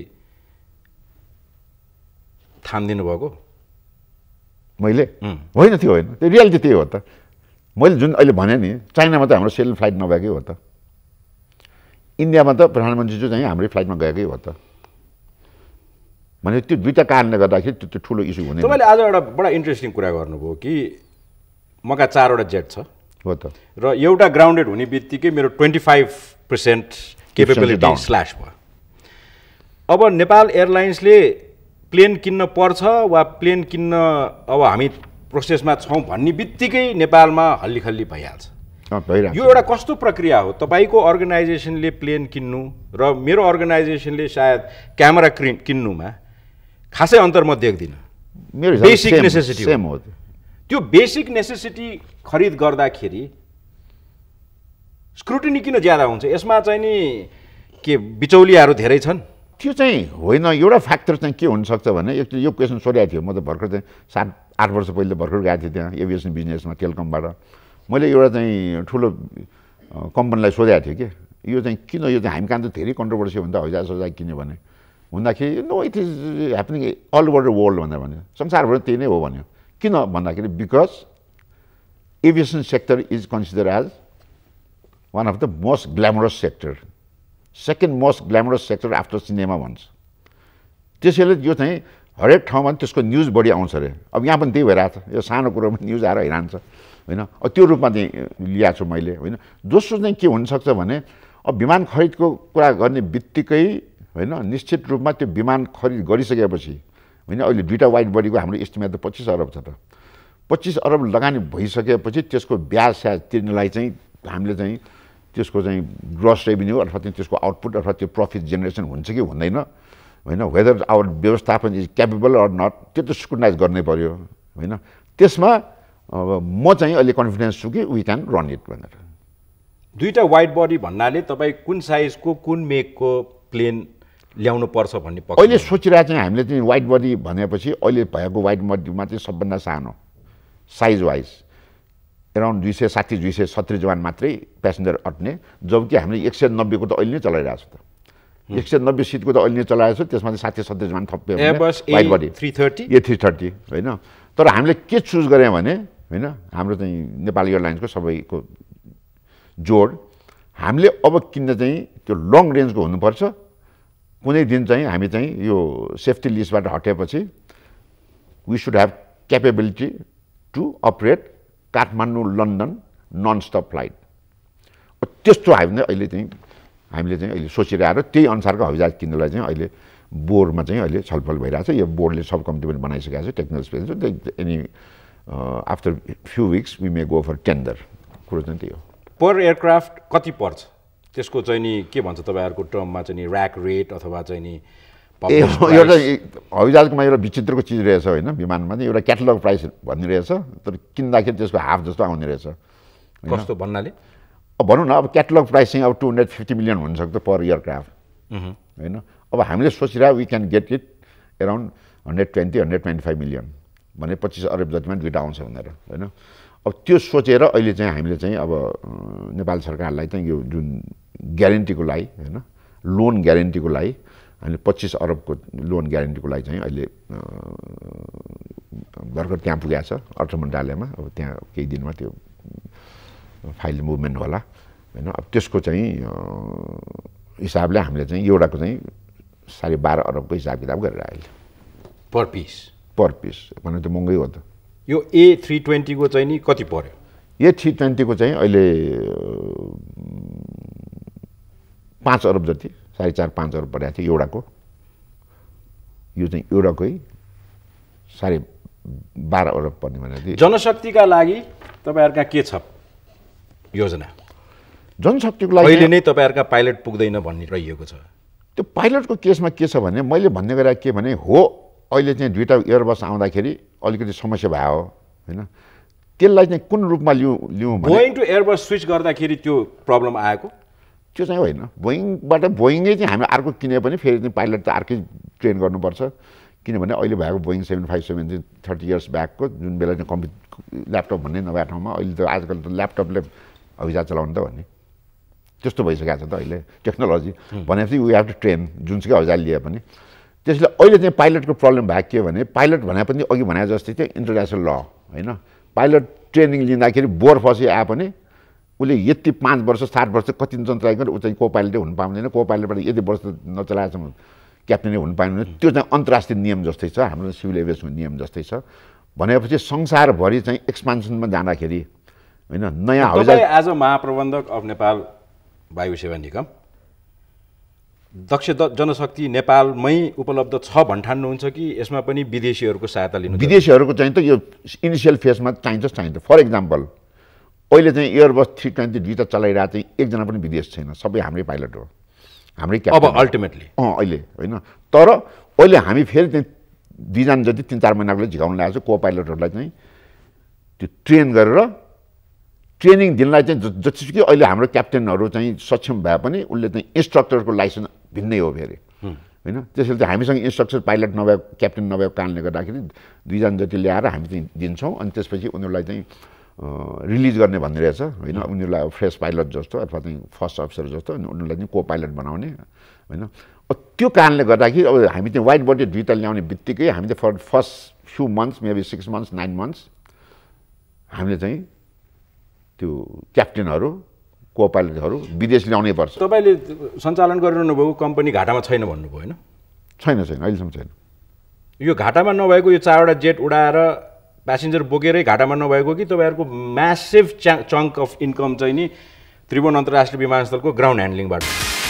[SPEAKER 1] थाम्दिनु भएको
[SPEAKER 2] मैले होइन त्यो होइन त्यो रियालिटी त्यही हो त मैले जुन अहिले भने नि चाइनामा त हाम्रो सेड्युल फ्लाइट नभएकै हो त इन्डियामा त प्रधानमन्त्री चाहिँ हाम्रै फ्लाइटमा गएकै हो त भने त्यो दुईटा कारणले गर्दाखेरि त्यो ठुलो इस्यु हुने
[SPEAKER 1] तपाईँले आज एउटा बडा इन्ट्रेस्टिङ कुरा गर्नुभयो कि मका 4वटा जेट छ
[SPEAKER 2] हो त
[SPEAKER 1] र एउटा ग्राउन्डेड हुने बित्तिकै मेरो 25% केपेबिलिटी स्ल्यास भयो अब नेपाल एयरलाइन्सले प्लेन किन्न पर्छ वा प्लेन किन्न अब हामी प्रोसेसमा छौँ भन्ने बित्तिकै नेपालमा हल्लीखल्ली भइहाल्छ यो एउटा कस्तो प्रक्रिया हो तपाईँको अर्गनाइजेसनले प्लेन किन्नु र मेरो अर्गनाइजेसनले सायद क्यामेरा किन्नुमा खासै अन्तर म देख्दिनँ बेसिक नेसेसिटी हो त्यो बेसिक नेसेसिटी खरिद गर्दाखेरि स्क्रुटिनी किन ज्यादा हुन्छ यसमा चाहिँ नि के बिचौलियाहरू धेरै छन्
[SPEAKER 2] त्यो चाहिँ होइन एउटा फ्याक्टर चाहिँ के हुनसक्छ भने यो क्वेसन सोधेको थियो म त भर्खर चाहिँ 7-8 वर्ष पहिले भर्खर गएको थिएँ त्यहाँ एभिएसन बिजनेसमा टेलिकमबाट मैले एउटा चाहिँ ठुलो कम्पनीलाई सोधेको थिएँ कि यो चाहिँ किन यो चाहिँ हामी कहाँ त धेरै कन्ट्रोभर्सी हुन्छ हवाईजहाज सजाय किन्यो भने भन्दाखेरि no it is happening all over the world भनेर भन्यो संसारभर त्यही नै हो भन्यो किन भन्दाखेरि because aviation sector is consider as one of the most glamorous sector second most glamorous sector after cinema भन्छ त्यसैले यो चाहिँ हरेक ठाउँमा त्यसको न्युज बढी आउँछ अरे अब यहाँ पनि त्यही भइरहेको छ यो सानो कुरोमा न्युज आएर हिँड्छ होइन त्यो रूपमा चाहिँ ल्याएको छु मैले होइन दोस्रो चाहिँ के हुनसक्छ भने अब विमान खरिदको कुरा गर्ने बित्तिकै होइन निश्चित रूपमा त्यो विमान खरिद गरिसकेपछि होइन अहिले दुईवटा वाइड बडीको हाम्रो एस्टिमेट त 25 अरब छ त 25 अरब लगानी भइसकेपछि त्यसको ब्याज स्याज तिर्नलाई चाहिँ हामीले चाहिँ त्यसको चाहिँ ग्रस रेभिन्यू अथवा त्यसको आउटपुट अथवा त्यो प्रफिट जेनेरेसन हुन्छ कि हुँदैन होइन वेदर आवर व्यवस्थापन इज क्यापेबल अर नट त्यो त स्क्रुटनाइज गर्नै पर्यो होइन त्यसमा म चाहिँ अहिले कन्फिडेन्स छु कि वी क्यान रन इट भनेर
[SPEAKER 1] दुईवटा वाइड बडी भन्नाले तपाईँ कुन साइजको कुन मेकको प्लेन ल्याउनु पर्छ भन्ने पक्ष
[SPEAKER 2] अहिले सोचिरहेको चाहिँ हामीले चाहिँ वाइड बडी भनेपछि अहिले भएको वाइड बडीमा चाहिँ सबभन्दा सानो साइज वाइज अराउन्ड 260-270 जवान मात्रै प्यासेन्जर अट्ने जबकि हामीले 190 को त अहिले नै चलाइरहेको छ त 190 सिटको त अहिले नै चलाएको छ त्यसमा चाहिँ 60-70 जवान थप्यो
[SPEAKER 1] वाइड बडी 330
[SPEAKER 2] A330 होइन तर हामीले के चुज गर्यौं भने होइन हाम्रो चाहिँ नेपाल एयरलाइन्सको सबैको जोड हामीले अब किन्न चाहिँ त्यो लङ रेन्जको हुनुपर्छ कुनै दिन चाहिँ हामी चाहिँ यो सेफ्टी लिस्टबाट हटेपछि we should have capability to operate Kathmandu London non stop flight त्यस्तो हामीले अहिले सोचिरहेको त्यही अनुसारको हवाईजहाज किन्नलाई चाहिँ अहिले बोर्डमा चाहिँ अहिले छलफल भइरहेको छ यो बोर्डले सब कमिटी पनि बनाइसकेको छ technical space any after few weeks we may go for tender कुरो चाहिँ त्यही हो
[SPEAKER 1] पर एयरक्राफ्ट कति पर्छ त्यसको चाहिँ नि के भन्छ तपाईहरुको टर्ममा चाहिँ नि र्याक रेट अथवा चाहिँ नि
[SPEAKER 2] एउटा हवाईजहाजकोमा एउटा विचित्रको चिज रहेछ होइन विमानमा चाहिँ एउटा क्याटलग प्राइस भन्ने रहेछ तर किन्दाखेरि त्यसको हाफ जस्तो आउने रहेछ
[SPEAKER 1] कस्तो भन्नाले
[SPEAKER 2] अब भनौँ न अब क्याटलग प्राइस चाहिँ अब 250 मिलियन हुनसक्छ पर एयरक्राफ्ट होइन अब हामीले सोचिरहेको we can get it around 120-125 million भने 25 अरब जतिमा दुईवटा आउँछ भनेर होइन अब त्यो सोचेर अहिले चाहिँ हामीले चाहिँ अब नेपाल सरकारलाई चाहिँ यो जुन ग्यारेन्टीको लागि होइन लोन ग्यारेन्टीको लागि हामीले 25 अरबको लोन ग्यारेन्टीको लागि चाहिँ अहिले भर्खर त्यहाँ पुगेको छ अर्थ मन्त्रालयमा। अब त्यहाँ केही दिनमा त्यो फाइल मुभमेन्ट होला होइन। अब त्यसको चाहिँ हिसाबले हामीले चाहिँ एउटाको चाहिँ 12.5 अरबको हिसाब किताब गरेर अहिले
[SPEAKER 1] पर पिस
[SPEAKER 2] भने त महँगै हो त।
[SPEAKER 1] यो A320 को चाहिँ नि कति पर्यो?
[SPEAKER 2] A320 को चाहिँ अहिले 5 अरब जति 4.5-5 अरब परेको थियो एउटाको। यो चाहिँ एउटाकै 12.5 अरब पर्ने भनेको
[SPEAKER 1] जनशक्तिका लागि तपाईहरुका के छ योजना?
[SPEAKER 2] जनशक्तिको लागि
[SPEAKER 1] अहिले नै तपाईहरुका पाइलट पुग्दैन भन्ने रहिएको छ।
[SPEAKER 2] त्यो पाइलटको केसमा के छ भने मैले भन्ने गरे के भने हो अहिले चाहिँ दुईटा एयरबस आउँदाखेरि अलिकति समस्या भयो हैन। त्यसलाई चाहिँ कुन रूपमा लिउँ भने
[SPEAKER 1] बोइङ टु एयरबस स्विच गर्दाखेरि त्यो प्रब्लम आएको
[SPEAKER 2] त्यो चाहिँ होइन। बोइङबाट बोइङै चाहिँ हामी अर्को किने पनि फेरि चाहिँ पाइलट त अर्कै ट्रेन गर्नुपर्छ। किनभने अहिले भएको बोइङ 757 चाहिँ 30 इयर्स ब्याकको जुन बेला चाहिँ ल्यापटप भन्ने नभए ठाउँमा अहिले त आजकल त ल्यापटपले हवाईजहाज चलाउनु त भन्ने त्यस्तो भइसकेको छ त अहिले टेक्नोलोजी। भनेपछि वी हेभ टु ट्रेन जुनसुकै हवाईजहाज लिए पनि। त्यसले अहिले चाहिँ पाइलटको प्रब्लम भएको के भने पाइलट भने पनि अघि भने जस्तै चाहिँ इन्टरनेसनल ल होइन। पाइलट ट्रेनिङ लिँदाखेरि बोर फसी आए पनि उसले यति 5 वर्ष 7 वर्ष कति चलाइकन ऊ चाहिँ को पाइलटै हुनु पाउँदैन। को पाइलटबाट यति वर्ष नचलाएसम्म क्याप्टेनै हुनु पाइँदैन। त्यो चाहिँ अन्तर्राष्ट्रिय नियम जस्तै छ हाम्रो सिभिल एभिएसनको नियम जस्तै छ। भनेपछि संसारभरि चाहिँ एक्सपान्सनमा जाँदाखेरि होइन नयाँ हवाईजहाज
[SPEAKER 1] एज अ महाप्रबन्धक अफ नेपाल वायु सेवा निगम दक्ष जनशक्ति नेपालमै उपलब्ध छ भन्ठान्नुहुन्छ कि यसमा पनि विदेशीहरूको सहायता लिनु?
[SPEAKER 2] विदेशीहरूको चाहिँ त यो इनिसियल फेजमा चाहिन्छ। फर इक्जाम्पल अहिले चाहिँ एयरबस 320 दुईटा चलाइरहेको चाहिँ एकजना पनि विदेश छैन, सबै हाम्रै पाइलट हो हाम्रै क्याप्टेन।
[SPEAKER 1] अब अल्टिमेटली
[SPEAKER 2] अहिले होइन। तर अहिले हामी फेरि चाहिँ 2 जना जति 3-4 महिनाको लागि झिकाउन लागेको छ को पाइलटहरूलाई चाहिँ त्यो ट्रेन गरेर ट्रेनिङ दिनलाई चाहिँ जतिसुकै अहिले हाम्रो क्याप्टेनहरू चाहिँ सक्षम भए पनि उसले चाहिँ इन्स्ट्रक्टरको लाइसेन्स भिन्नै हो फेरि होइन। त्यसैले चाहिँ हामीसँग इन्स्ट्रक्टर पाइलट नभएको क्याप्टेन नभएको कारणले गर्दाखेरि 2 जना जति ल्याएर हामी चाहिँ दिन्छौँ। अनि त्यसपछि उनीहरूलाई चाहिँ रिलिज गर्ने भन्ने रहेछ होइन। उनीहरूलाई फ्रेस पाइलट जस्तो अथवा चाहिँ फर्स्ट अफिसर जस्तो उनीहरूलाई चाहिँ को पाइलट बनाउने होइन। त्यो कारणले गर्दाखेरि अब हामी चाहिँ वाइड बडी दुईटा ल्याउने बित्तिकै हामी चाहिँ for first few months maybe 6 months 9 months हामीले चाहिँ त्यो क्याप्टेनहरू को पाइलटहरू विदेश ल्याउनै पर्छ।
[SPEAKER 1] तपाईँले सञ्चालन गरिरहनु भएको कम्पनी घाटामा छैन भन्नुभयो होइन?
[SPEAKER 2] छैन अहिलेसम्म छैन।
[SPEAKER 1] यो घाटामा नभएको यो 4वटा जेट उडाएर प्यासेन्जर बोकेरै घाटामा नभएको कि तपाईँहरूको म्यासिभ चङ्क अफ इन्कम चाहिँ नि त्रिभुवन अन्तर्राष्ट्रिय विमानस्थलको ग्राउन्ड ह्यान्डलिङबाट?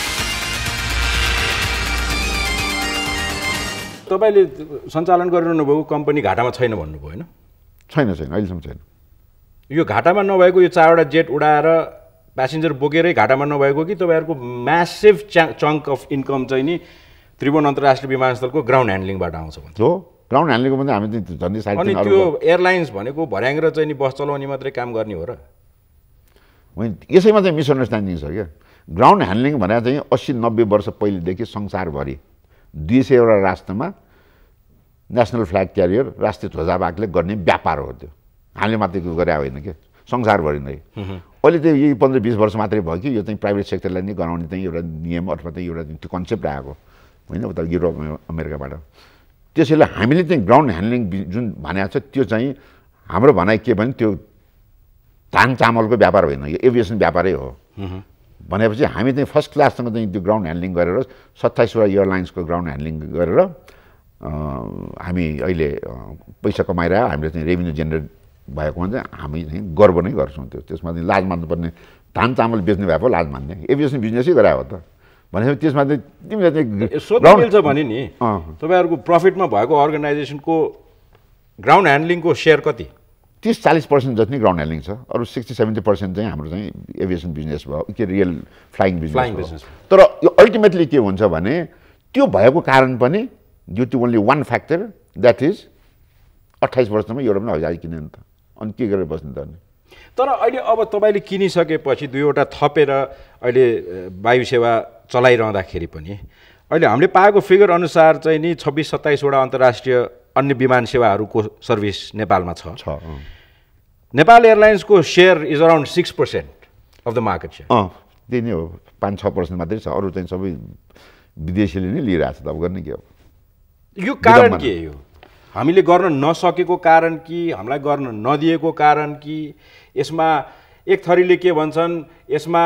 [SPEAKER 1] तपाईँले सञ्चालन गरिरहनु भएको कम्पनी घाटामा छैन भन्नुभयो होइन?
[SPEAKER 2] छैन अहिलेसम्म छैन।
[SPEAKER 1] यो घाटामा नभएको यो 4वटा जेट उडाएर प्यासेन्जर बोकेरै घाटामा नभएको कि तपाईँहरूको म्यासिभ चङ्क अफ इन्कम चाहिँ नि त्रिभुवन अन्तर्राष्ट्रिय विमानस्थलको ग्राउन्ड ह्यान्डलिङबाट आउँछ भन्छ?
[SPEAKER 2] हो ग्राउन्ड ह्यान्डलिङको पनि हामी झन्डै साइड।
[SPEAKER 1] अनि त्यो एयरलाइन्स भनेको भर्याङ र चाहिँ नि बस चलाउने मात्रै काम गर्ने हो र?
[SPEAKER 2] यसैमा चाहिँ मिसअन्डरस्ट्यान्डिङ छ क्या। ग्राउन्ड ह्यान्डलिङ भने चाहिँ 80-90 वर्ष पहिलेदेखि संसारभरि 200वटा राष्ट्रमा नेसनल फ्ल्याग क्यारियर राष्ट्रिय ध्वजावाहकले गर्ने व्यापार हो। त्यो हामीले मात्रै गरे होइन क्या संसारभरि नै। अहिले चाहिँ यही 15-20 वर्ष मात्रै भयो कि यो चाहिँ प्राइभेट सेक्टरलाई नै गराउने चाहिँ एउटा नियम अथवा चाहिँ एउटा त्यो कन्सेप्ट आएको होइन उता युरोप अमेरिकाबाट। त्यसैले हामीले चाहिँ ग्राउन्ड ह्यान्डलिङ जुन भनेको छ त्यो चाहिँ हाम्रो भनाइ के भने त्यो धान चामलको व्यापार होइन, यो एभिएसन व्यापारै हो। भनेपछि हामी चाहिँ फर्स्ट क्लाससँग चाहिँ त्यो ग्राउन्ड ह्यान्डलिङ गरेर 27वटा एयरलाइन्सको ग्राउन्ड ह्यान्डलिङ गरेर हामी अहिले पैसा कमाइरह्यो। हामीले चाहिँ रेभिन्यू जेनेरेट भएकोमा चाहिँ हामी चाहिँ गर्व नै गर्छौँ। त्यसमा चाहिँ लाज मान्नुपर्ने धान चामल बेच्ने भए पो लाज मान्ने एभिएसन बिजनेसै गरायो हो त। भनेपछि त्यसमा चाहिँ तिमीले चाहिँ
[SPEAKER 1] सोध्न मिल्छ भने नि तपाईँहरूको प्रफिटमा भएको अर्गनाइजेसनको ग्राउन्ड ह्यान्डलिङको सेयर कति?
[SPEAKER 2] 30-40% जति नै ग्राउन्ड ह्यान्डलिङ छ। अरू 60-70% चाहिँ हाम्रो चाहिँ एभिएसन बिजनेस भयो के रियल फ्लाइङ बिजनेस। तर यो अल्टिमेटली के हुन्छ भने त्यो भएको कारण पनि due to only one factor that is 28 वर्षमा एउटा पनि हवाईजहाज किने नि त। अनि के गरेर बस्नु त? अनि
[SPEAKER 1] तर अहिले अब तपाईँले किनिसकेपछि 2वटा थपेर अहिले वायु सेवा चलाइरहँदाखेरि पनि अहिले हामीले पाएको फिगर अनुसार चाहिँ नि 26-27वटा अन्तर्राष्ट्रिय अन्य विमान सेवाहरूको सर्भिस नेपालमा छ। नेपाल एयरलाइन्सको share is around 6% of the market share.
[SPEAKER 2] त्यही नै हो, 5-6% मात्रै छ। अरू चाहिँ सबै विदेशीले नै लिइरहेछ त अब गर्ने के हो
[SPEAKER 1] यो कारण के हो हामीले गर्न नसकेको कारण कि हामीलाई गर्न नदिएको कारण कि यसमा एक थरीले के भन्छन् यसमा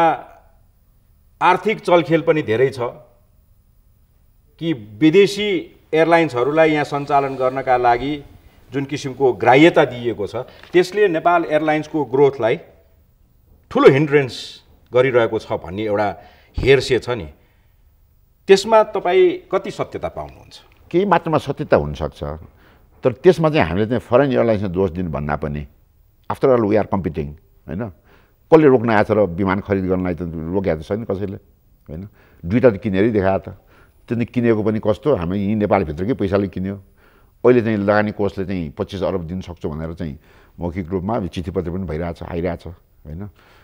[SPEAKER 1] आर्थिक चलखेल पनि धेरै छ कि विदेशी एयरलाइन्सहरूलाई यहाँ सञ्चालन गर्नका लागि जुन किसिमको ग्राह्यता दिएको छ त्यसले नेपाल एयरलाइन्सको ग्रोथलाई ठुलो हिन्ड्रेन्स गरिरहेको छ भन्ने एउटा हेरसे छ नि त्यसमा तपाईँ कति सत्यता पाउनुहुन्छ
[SPEAKER 2] केही मात्रामा सत्यता हुनसक्छ तर त्यसमा चाहिँ हामीले चाहिँ फरेन एयरलाइन्समा दोष दिनु भन्दा पनि after all we are competing होइन कसले रोक्न आएको छ र विमान खरिद गर्नलाई त रोकेको छैन कसैले होइन दुईवटा त किनेरै देखायो त त्यो किनेको पनि कस्तो हामी यहीँ नेपालभित्रकै पैसाले किन्यो अहिले चाहिँ लगानी कोषले चाहिँ 25 अरब दिन सक्छु भनेर चाहिँ मौखिक रूपमा चिठीपत्र पनि भइरहेछ आइरहेछ होइन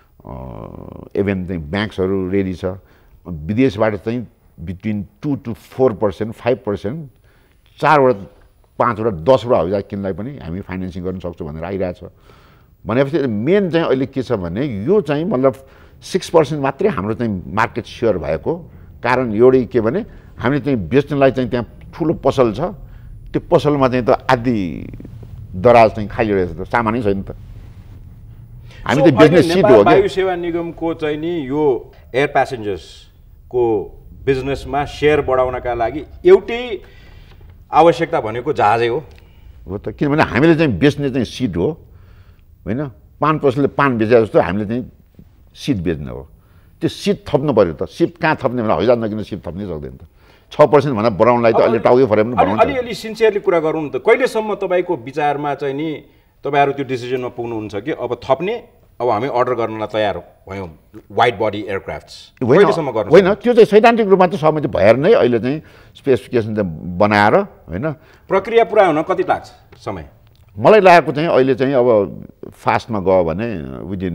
[SPEAKER 2] इभेन चाहिँ ब्याङ्क्सहरू रेडी छ विदेशबाट चाहिँ बिट्विन 2 to 4% 5% 4वटा 5वटा 10वटा हवाईजहाज किन्नलाई पनि हामी फाइनेन्सिङ गर्न सक्छौँ भनेर आइरहेछ भनेपछि मेन चाहिँ अहिले के छ भने यो चाहिँ मतलब 6% मात्रै हाम्रो चाहिँ मार्केट सेयर भएको कारण एउटै के भने हामीले चाहिँ बेच्नलाई चाहिँ त्यहाँ ठुलो पसल छ त्यो पसलमा चाहिँ त आदि दराज चाहिँ खाली रहेछ त सामानै छैन त हामी त बिजनेस सिट हो
[SPEAKER 1] वायु सेवा निगमको चाहिँ नि यो एयर प्यासेन्जर्सको बिजनेसमा सेयर बढाउनका लागि एउटै आवश्यकता भनेको जहाजै हो
[SPEAKER 2] त किनभने हामीले चाहिँ बेच्ने चाहिँ सिट हो होइन पान पसलले पान बेचे जस्तो हामीले चाहिँ सिट बेच्ने हो त्यो सिट थप्नु पर्यो त सिट कहाँ थप्ने भने हजार नकिन सिट थप्नै सक्दैन त 6% भनेर बढाउनलाई त अहिले टाउकै फरे पनि बढाउनु
[SPEAKER 1] अलिअलि सिन्सियरली कुरा गरौँ त कहिलेसम्म तपाईँको विचारमा चाहिँ नि तपाईँहरू त्यो डिसिजनमा पुग्नुहुन्छ कि अब थप्ने अब हामी अर्डर गर्नलाई तयार भयौँ वाइड बडी एयरक्राफ्ट्स कहिलेसम्म गर्नु
[SPEAKER 2] होइन त्यो चाहिँ सैद्धान्तिक रूपमा चाहिँ सहमति भएर नै अहिले चाहिँ स्पेसिफिकेसन चाहिँ बनाएर होइन
[SPEAKER 1] प्रक्रिया पुरा हुन कति लाग्छ समय
[SPEAKER 2] मलाई लागेको चाहिँ अहिले चाहिँ अब फास्टमा गयो भने विदिन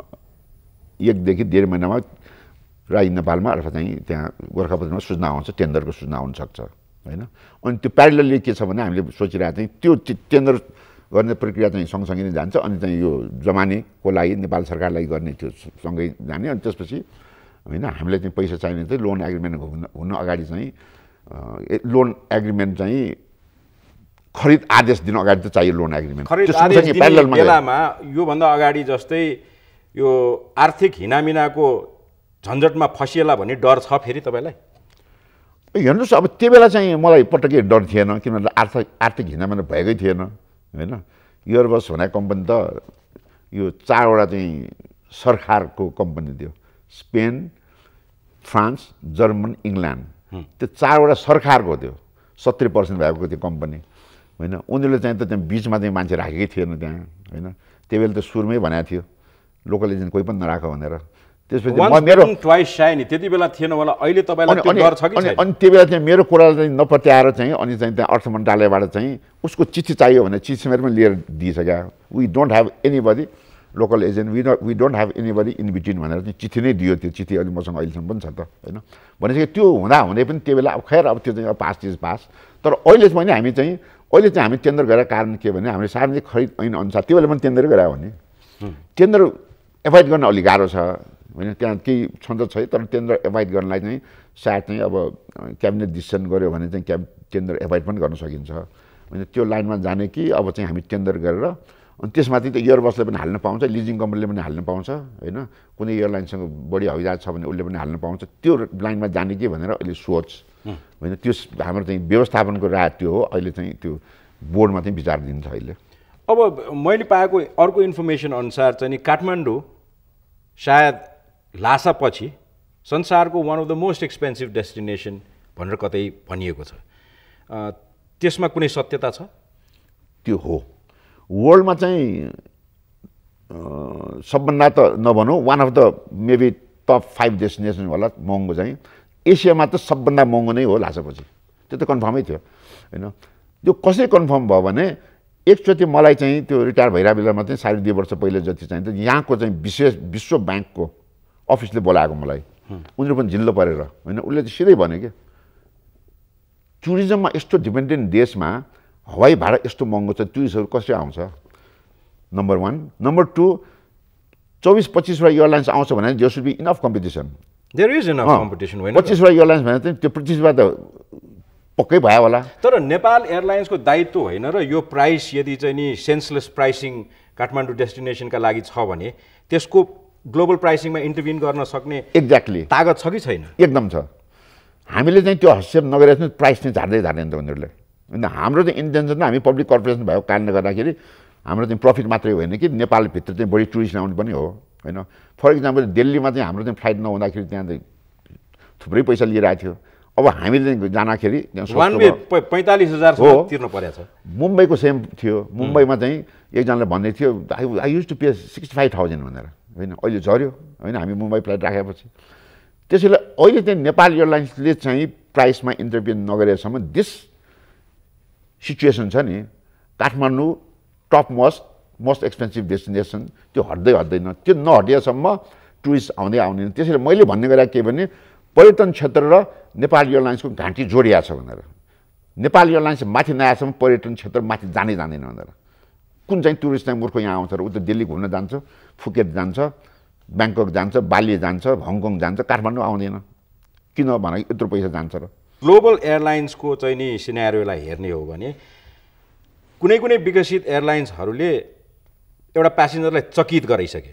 [SPEAKER 2] 1 देखि 1.5 महिनामा राई नेपालमा अथवा चाहिँ त्यहाँ गोर्खापत्रमा सूचना आउँछ टेन्डरको सूचना आउनसक्छ होइन अनि त्यो प्यारलली के छ भने हामीले सोचिरहेको चाहिँ त्यो टेन्डर गर्ने प्रक्रिया चाहिँ सँगसँगै नै जान्छ अनि चाहिँ यो जमानेको लागि नेपाल सरकारलाई गर्ने त्यो सँगै जाने अनि त्यसपछि होइन हामीले चाहिँ पैसा चाहिने चाहिँ लोन एग्रिमेन्ट हुन अगाडि चाहिँ लोन एग्रिमेन्ट चाहिँ खरिद आदेश दिन अगाडि त चाहियो लोन एग्रिमेन्ट
[SPEAKER 1] खरिद आदेश दिने बेलामा योभन्दा अगाडि जस्तै यो आर्थिक हिनामिनाको झन्झटमा फसिएला भन्ने डर छ फेरि तपाईँलाई
[SPEAKER 2] हेर्नुहोस् अब त्यो बेला चाहिँ मलाई पटक्कै डर थिएन किनभने आर्थिक हिनामिना भएकै थिएन होइन एयरबस भनेको कम्पनी त यो 4वटा चाहिँ सरकारको कम्पनी थियो स्पेन फ्रान्स जर्मन इङ्ल्यान्ड त्यो 4वटा सरकारको थियो 70% भएको त्यो कम्पनी होइन उनीहरूले चाहिँ त त्यहाँ बिचमा चाहिँ मान्छे राखेकै थिएन त्यहाँ होइन त्यो बेला त सुरुमै भनेको थियो लोकल एजेन्ट कोही पनि नराख भनेर त्यसपछि
[SPEAKER 1] मेरो ट्वाइस शाय नि त्यति बेला थिएन होला अहिले तपाईँलाई त्यो डर छ कि छैन
[SPEAKER 2] अनि त्यो बेला चाहिँ मेरो कुरालाई चाहिँ नपत्याएर चाहिँ अनि चाहिँ त्यहाँ अर्थ मन्त्रालयबाट चाहिँ उसको चिठी चाहियो भने चिठी मेरो पनि लिएर दिइसक्यो we don't have anybody local agent we don't have anybody in between भनेर चाहिँ चिठी नै दियो त्यो चिठी अहिले मसँग अहिलेसम्म पनि छ त होइन भनेपछि त्यो हुँदै पनि त्यो बेला अब खैर अब त्यो चाहिँ पास इज पास तर अहिले पनि हामी चाहिँ हामी टेन्डर गरेर कारण के भने हामीले सार्वजनिक खरिद ऐन अनुसार त्यो बेला पनि टेन्डरै गरायो भने टेन्डर एभोइड गर्न अलिक गाह्रो छ होइन त्यहाँ केही छन्द छ तर टेन्डर एभोइड गर्नलाई चाहिँ सायद चाहिँ अब क्याबिनेट डिसिसन गऱ्यो भने चाहिँ टेन्डर एभोइड पनि गर्न सकिन्छ होइन त्यो लाइनमा जाने कि अब चाहिँ हामी टेन्डर गरेर अनि त्यसमाथि त एयरबसले पनि हाल्न पाउँछ लिजिङ कम्पनीले पनि हाल्न पाउँछ होइन कुनै एयरलाइनसँग बढी हवाईजहाज छ भने उसले पनि हाल्न पाउँछ त्यो लाइनमा जाने कि भनेर अहिले सोच होइन त्यो हाम्रो चाहिँ व्यवस्थापनको राय त्यो हो अहिले चाहिँ त्यो बोर्डमा चाहिँ विचार दिन्छ अहिले
[SPEAKER 1] अब मैले पाएको अर्को इन्फर्मेसन अनुसार चाहिँ नि काठमाडौँ सायद ल्हासापछि संसारको one of the most expensive destination भनेर कतै भनिएको छ त्यसमा कुनै सत्यता छ
[SPEAKER 2] त्यो हो वर्ल्डमा चाहिँ सबभन्दा त नभनौँ one of the maybe top 5 destination होला महँगो चाहिँ एसियामा त सबभन्दा महँगो नै हो ल्हासापछि त्यो त कन्फर्मै थियो होइन त्यो कसरी कन्फर्म भयो भने एकचोटि मलाई चाहिँ त्यो रिटायर भइरहेको बेलामा चाहिँ 2.5 वर्ष पहिले जति चाहिँ त यहाँको चाहिँ विश्व ब्याङ्कको अफिसले बोलाएको मलाई उनीहरू पनि झिल्लो परेर होइन उसले चाहिँ सिधै भने कि टुरिज्ममा यस्तो डिपेन्डेन्ट देशमा हवाई भाडा यस्तो महँगो छ टुरिस्टहरू कसरी आउँछ नम्बर 1 नम्बर 2 24-25 एयरलाइन्स आउँछ भने there should be enough competition
[SPEAKER 1] there is enough competition होइन
[SPEAKER 2] 25 एयरलाइन्स भने चाहिँ त्यो 25 त पक्कै भयो होला।
[SPEAKER 1] तर नेपाल एयरलाइन्सको दायित्व होइन र यो प्राइस यदि चाहिँ नि सेन्सलेस प्राइसिङ काठमाडौँ डेस्टिनेसनका लागि छ भने त्यसको ग्लोबल प्राइसिङमा इन्टरभिन गर्न सक्ने
[SPEAKER 2] एक्ज्याक्टली
[SPEAKER 1] तागत छ कि छैन?
[SPEAKER 2] एकदम छ। हामीले चाहिँ त्यो हस्तक्षेप नगरेर प्राइस चाहिँ झार्दै नि त उनीहरूले। होइन हाम्रो चाहिँ इन्टेन्सन हामी पब्लिक कर्पोरेसन भएको कारणले गर्दाखेरि हाम्रो चाहिँ प्रफिट मात्रै होइन कि नेपालभित्र चाहिँ बढी टुरिस्ट आउनु पनि हो होइन। फर इक्जाम्पल दिल्लीमा चाहिँ हाम्रो चाहिँ फ्लाइट नहुँदाखेरि त्यहाँ चाहिँ थुप्रै पैसा लिइरहेको थियो। अब हामीले जाँदाखेरि
[SPEAKER 1] 45,000 तिर्नु परेको छ।
[SPEAKER 2] मुम्बईको सेम थियो। मुम्बईमा चाहिँ एकजनाले भन्दै थियो आई युज टु पे 65,000 भनेर होइन, अहिले झऱ्यो होइन हामी मुम्बई फ्लाइट राखेपछि। त्यसैले अहिले चाहिँ नेपाल एयरलाइन्सले चाहिँ प्राइसमा इन्टरभेन नगरेसम्म दिस सिचुएसन छ नि Kathmandu top most expensive destination त्यो हट्दैन। त्यो नहटिएसम्म टुरिस्ट आउँदैन। त्यसैले मैले भन्ने गरेको के भने पर्यटन क्षेत्र र नेपाल एयरलाइन्सको घाँटी जोडिया छ भनेर। नेपाल एयरलाइन्स माथि नआएसम्म पर्यटन क्षेत्र माथि जाँदैन भनेर। कुन चाहिँ टुरिस्ट चाहिँ मूर्ख यहाँ आउँछ र ऊ त दिल्ली घुम्न जान्छ, फुकेट जान्छ, ब्याङ्कक जान्छ, बाली जान्छ, हङकङ जान्छ, काठमाडौँ आउँदैन किन भने यत्रो पैसा जान्छ र।
[SPEAKER 1] ग्लोबल एयरलाइन्सको चाहिँ नि सिनेरियोलाई हेर्ने हो भने कुनै विकसित एयरलाइन्सहरूले एउटा प्यासेन्जरलाई चकित गराइसके।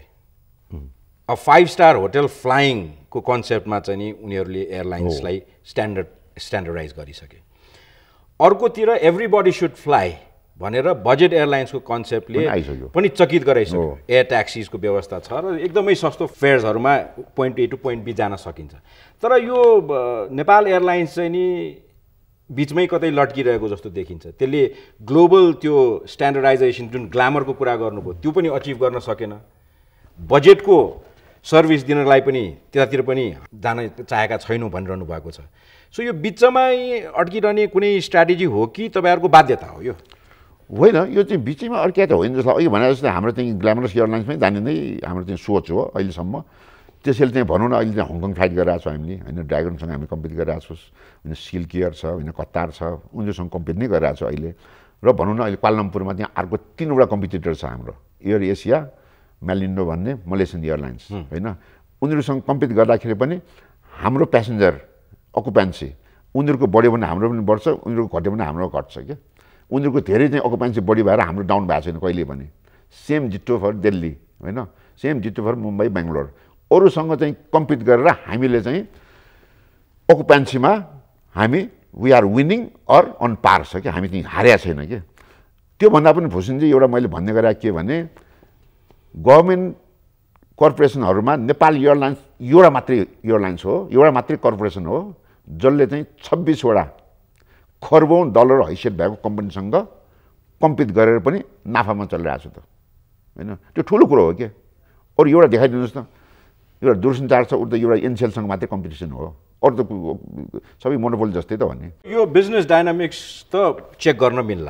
[SPEAKER 1] अब 5 स्टार होटल फ्लाइङको कन्सेप्टमा चाहिँ नि उनीहरूले एयरलाइन्सलाई स्ट्यान्डर्डाइज गरिसके। अर्कोतिर एभ्रीबडी सुड फ्लाइ भनेर बजेट एयरलाइन्सको कन्सेप्टले पनि चकित गराइसक्यो। एयर ट्याक्सीको व्यवस्था छ र एकदमै सस्तो फेयर्सहरूमा point A to point B जान सकिन्छ। तर यो नेपाल एयरलाइन्स चाहिँ नि बिचमै कतै लट्किरहेको जस्तो देखिन्छ। त्यसले ग्लोबल त्यो स्ट्यान्डर्डाइजेसन जुन ग्ल्यामरको कुरा गर्नुभयो त्यो पनि अचिभ गर्न सकेन। बजेटको सर्भिस दिनलाई पनि त्यतातिर पनि जान चाहेका छैनौँ भनिरहनु भएको छ। सो यो बिचमै अड्किरहने कुनै स्ट्राटेजी हो कि तपाईँहरूको बाध्यता हो? यो
[SPEAKER 2] होइन, यो चाहिँ बिचैमा अड्किया त होइन जस्तो अघि भने जस्तो हाम्रो चाहिँ ग्ल्यामरस एयरलाइन्समै जाने नै हाम्रो चाहिँ सोच हो अहिलेसम्म। त्यसैले चाहिँ भनौँ न अहिले चाहिँ हङकङ फ्लाइट गरिरहेको छौँ हामीले होइन, ड्रागनसँग हामी कम्पिट गरिरहेको छौँ होइन, सिल्क एयर छ होइन, कतार छ, उनीहरूसँग कम्पिट नै गरिरहेको छ अहिले। र भनौँ न अहिले क्वालालम्पुरमा त्यहाँ अर्को 3वटा कम्पिटिटर छ हाम्रो, एयर एसिया, म्यालिन्डो भन्ने, मलेसियन एयरलाइन्स होइन। उनीहरूसँग कम्पिट गर्दाखेरि पनि हाम्रो प्यासेन्जर अकुपेन्सी उनीहरूको बढ्यो भने हाम्रो पनि बढ्छ, उनीहरूको घट्यो भने हाम्रो घट्छ क्या। उनीहरूको धेरै चाहिँ अकुपेन्सी बढी भएर हाम्रो डाउन भएको छैन कहिले पनि। सेम जिट्टो फर दिल्ली होइन, same ditto for Mumbai, Bangalore. अरूसँग चाहिँ कम्पिट गरेर हामीले चाहिँ अकुपेन्सीमा हामी we are winning or on par छ क्या, हामी चाहिँ हारेका छैन क्या। त्योभन्दा पनि भुसिन चाहिँ एउटा मैले भन्ने गरेको के भने गभर्मेन्ट कर्पोरेसनहरूमा नेपाल एयरलाइन्स एउटा मात्रै एयरलाइन्स हो, एउटा मात्रै कर्पोरेसन हो जसले चाहिँ 26वटा खरबौँ डलर हैसियत भएको कम्पनीसँग कम्पिट गरेर पनि नाफामा चलिरहेको छ त होइन। त्यो ठुलो कुरो हो क्या। अरू एउटा देखाइदिनुहोस् न, एउटा दूरसञ्चार छ, उता एउटा एनसेलसँग मात्रै कम्पिटिसन हो, अरू त सबै मोनोपोली जस्तै त भन्ने।
[SPEAKER 1] यो बिजनेस डाइनामिक्स त चेक गर्न मिल्ला,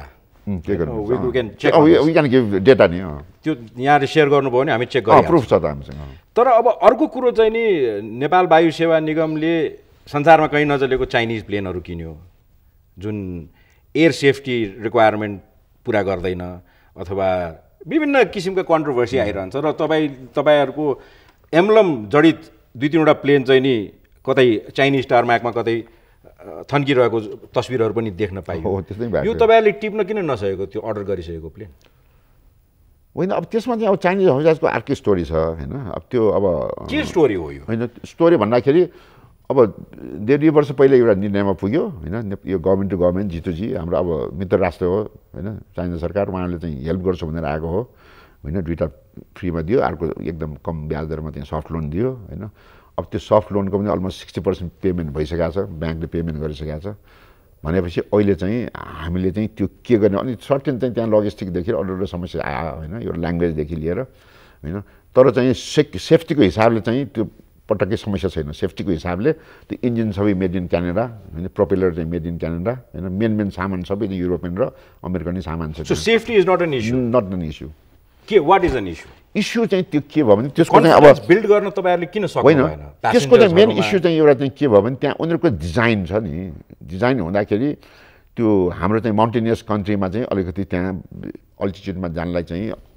[SPEAKER 2] डेटा नि
[SPEAKER 1] त्यो यहाँले सेयर गर्नुभयो भने हामी चेक गर्छौँ,
[SPEAKER 2] प्रुफ छ त हामीसँग।
[SPEAKER 1] तर अब अर्को कुरो चाहिँ नि नेपाल वायु सेवा निगमले संसारमा कहीँ नचलेको चाइनिज प्लेनहरू किन्यो जुन एयर सेफ्टी रिक्वायरमेन्ट पुरा गर्दैन अथवा विभिन्न किसिमका कन्ट्रोभर्सी आइरहन्छ र तपाईँहरूको एम्ब्लम जडित 2-3वटा प्लेन चाहिँ नि कतै चाइनिज टारम्याकमा कतै थन्किरहेको तस्बिरहरू पनि देख्न पाइयो। यो तपाईँहरूले टिप्न किन नसकेको त्यो अर्डर गरिसकेको प्लेन?
[SPEAKER 2] होइन, अब त्यसमा चाहिँ अब चाइनिज हवाईजहाजको अर्कै स्टोरी छ होइन। अब त्यो अब
[SPEAKER 1] के स्टोरी हो यो?
[SPEAKER 2] होइन, स्टोरी भन्दाखेरि अब 1.5 वर्ष पहिले एउटा निर्णयमा पुग्यो होइन। यो गभर्मेन्ट टु गभर्मेन्ट जितुजी हाम्रो अब मित्र राष्ट्र हो होइन, चाइना सरकार, उहाँले चाहिँ हेल्प गर्छु भनेर आएको हो होइन। 2टा फ्रीमा दियो, अर्को एकदम कम ब्याज दरमा चाहिँ सफ्ट लोन दियो होइन। अब त्यो सफ्ट लोनको पनि अलमोस्ट 60% पेमेन्ट भइसकेको छ, ब्याङ्कले पेमेन्ट गरिसकेको छ भनेपछि अहिले चाहिँ हामीले चाहिँ त्यो के गर्ने। अनि सर्टेन चाहिँ त्यहाँ लजिस्टिकदेखि अरू समस्या आयो होइन, यो ल्याङ्ग्वेजदेखि लिएर होइन। तर चाहिँ सेफ्टीको हिसाबले चाहिँ त्यो पटक्कै समस्या छैन। सेफ्टीको हिसाबले त्यो इन्जिन सबै मेड इन क्यानाडा होइन, प्रोपेलर चाहिँ मेड इन क्यानाडा होइन, मेन सामान सबै युरोपियन र अमेरिकन सामान छ।
[SPEAKER 1] So safety is not an issue?
[SPEAKER 2] Not an issue.
[SPEAKER 1] के what is an issue?
[SPEAKER 2] Issue चाहिँ त्यो के भयो भने त्यसको चाहिँ अब
[SPEAKER 1] बिल्ड गर्न तपाईँहरूले किन सक्नु भएन?
[SPEAKER 2] त्यसको चाहिँ मेन इस्यु चाहिँ एउटा चाहिँ के भयो भने त्यहाँ उनीहरूको डिजाइन छ नि। डिजाइन हुँदाखेरि त्यो हाम्रो चाहिँ माउन्टेनियस कन्ट्रीमा चाहिँ अलिकति त्यहाँ अल्टिट्युडमा जानलाई चाहिँ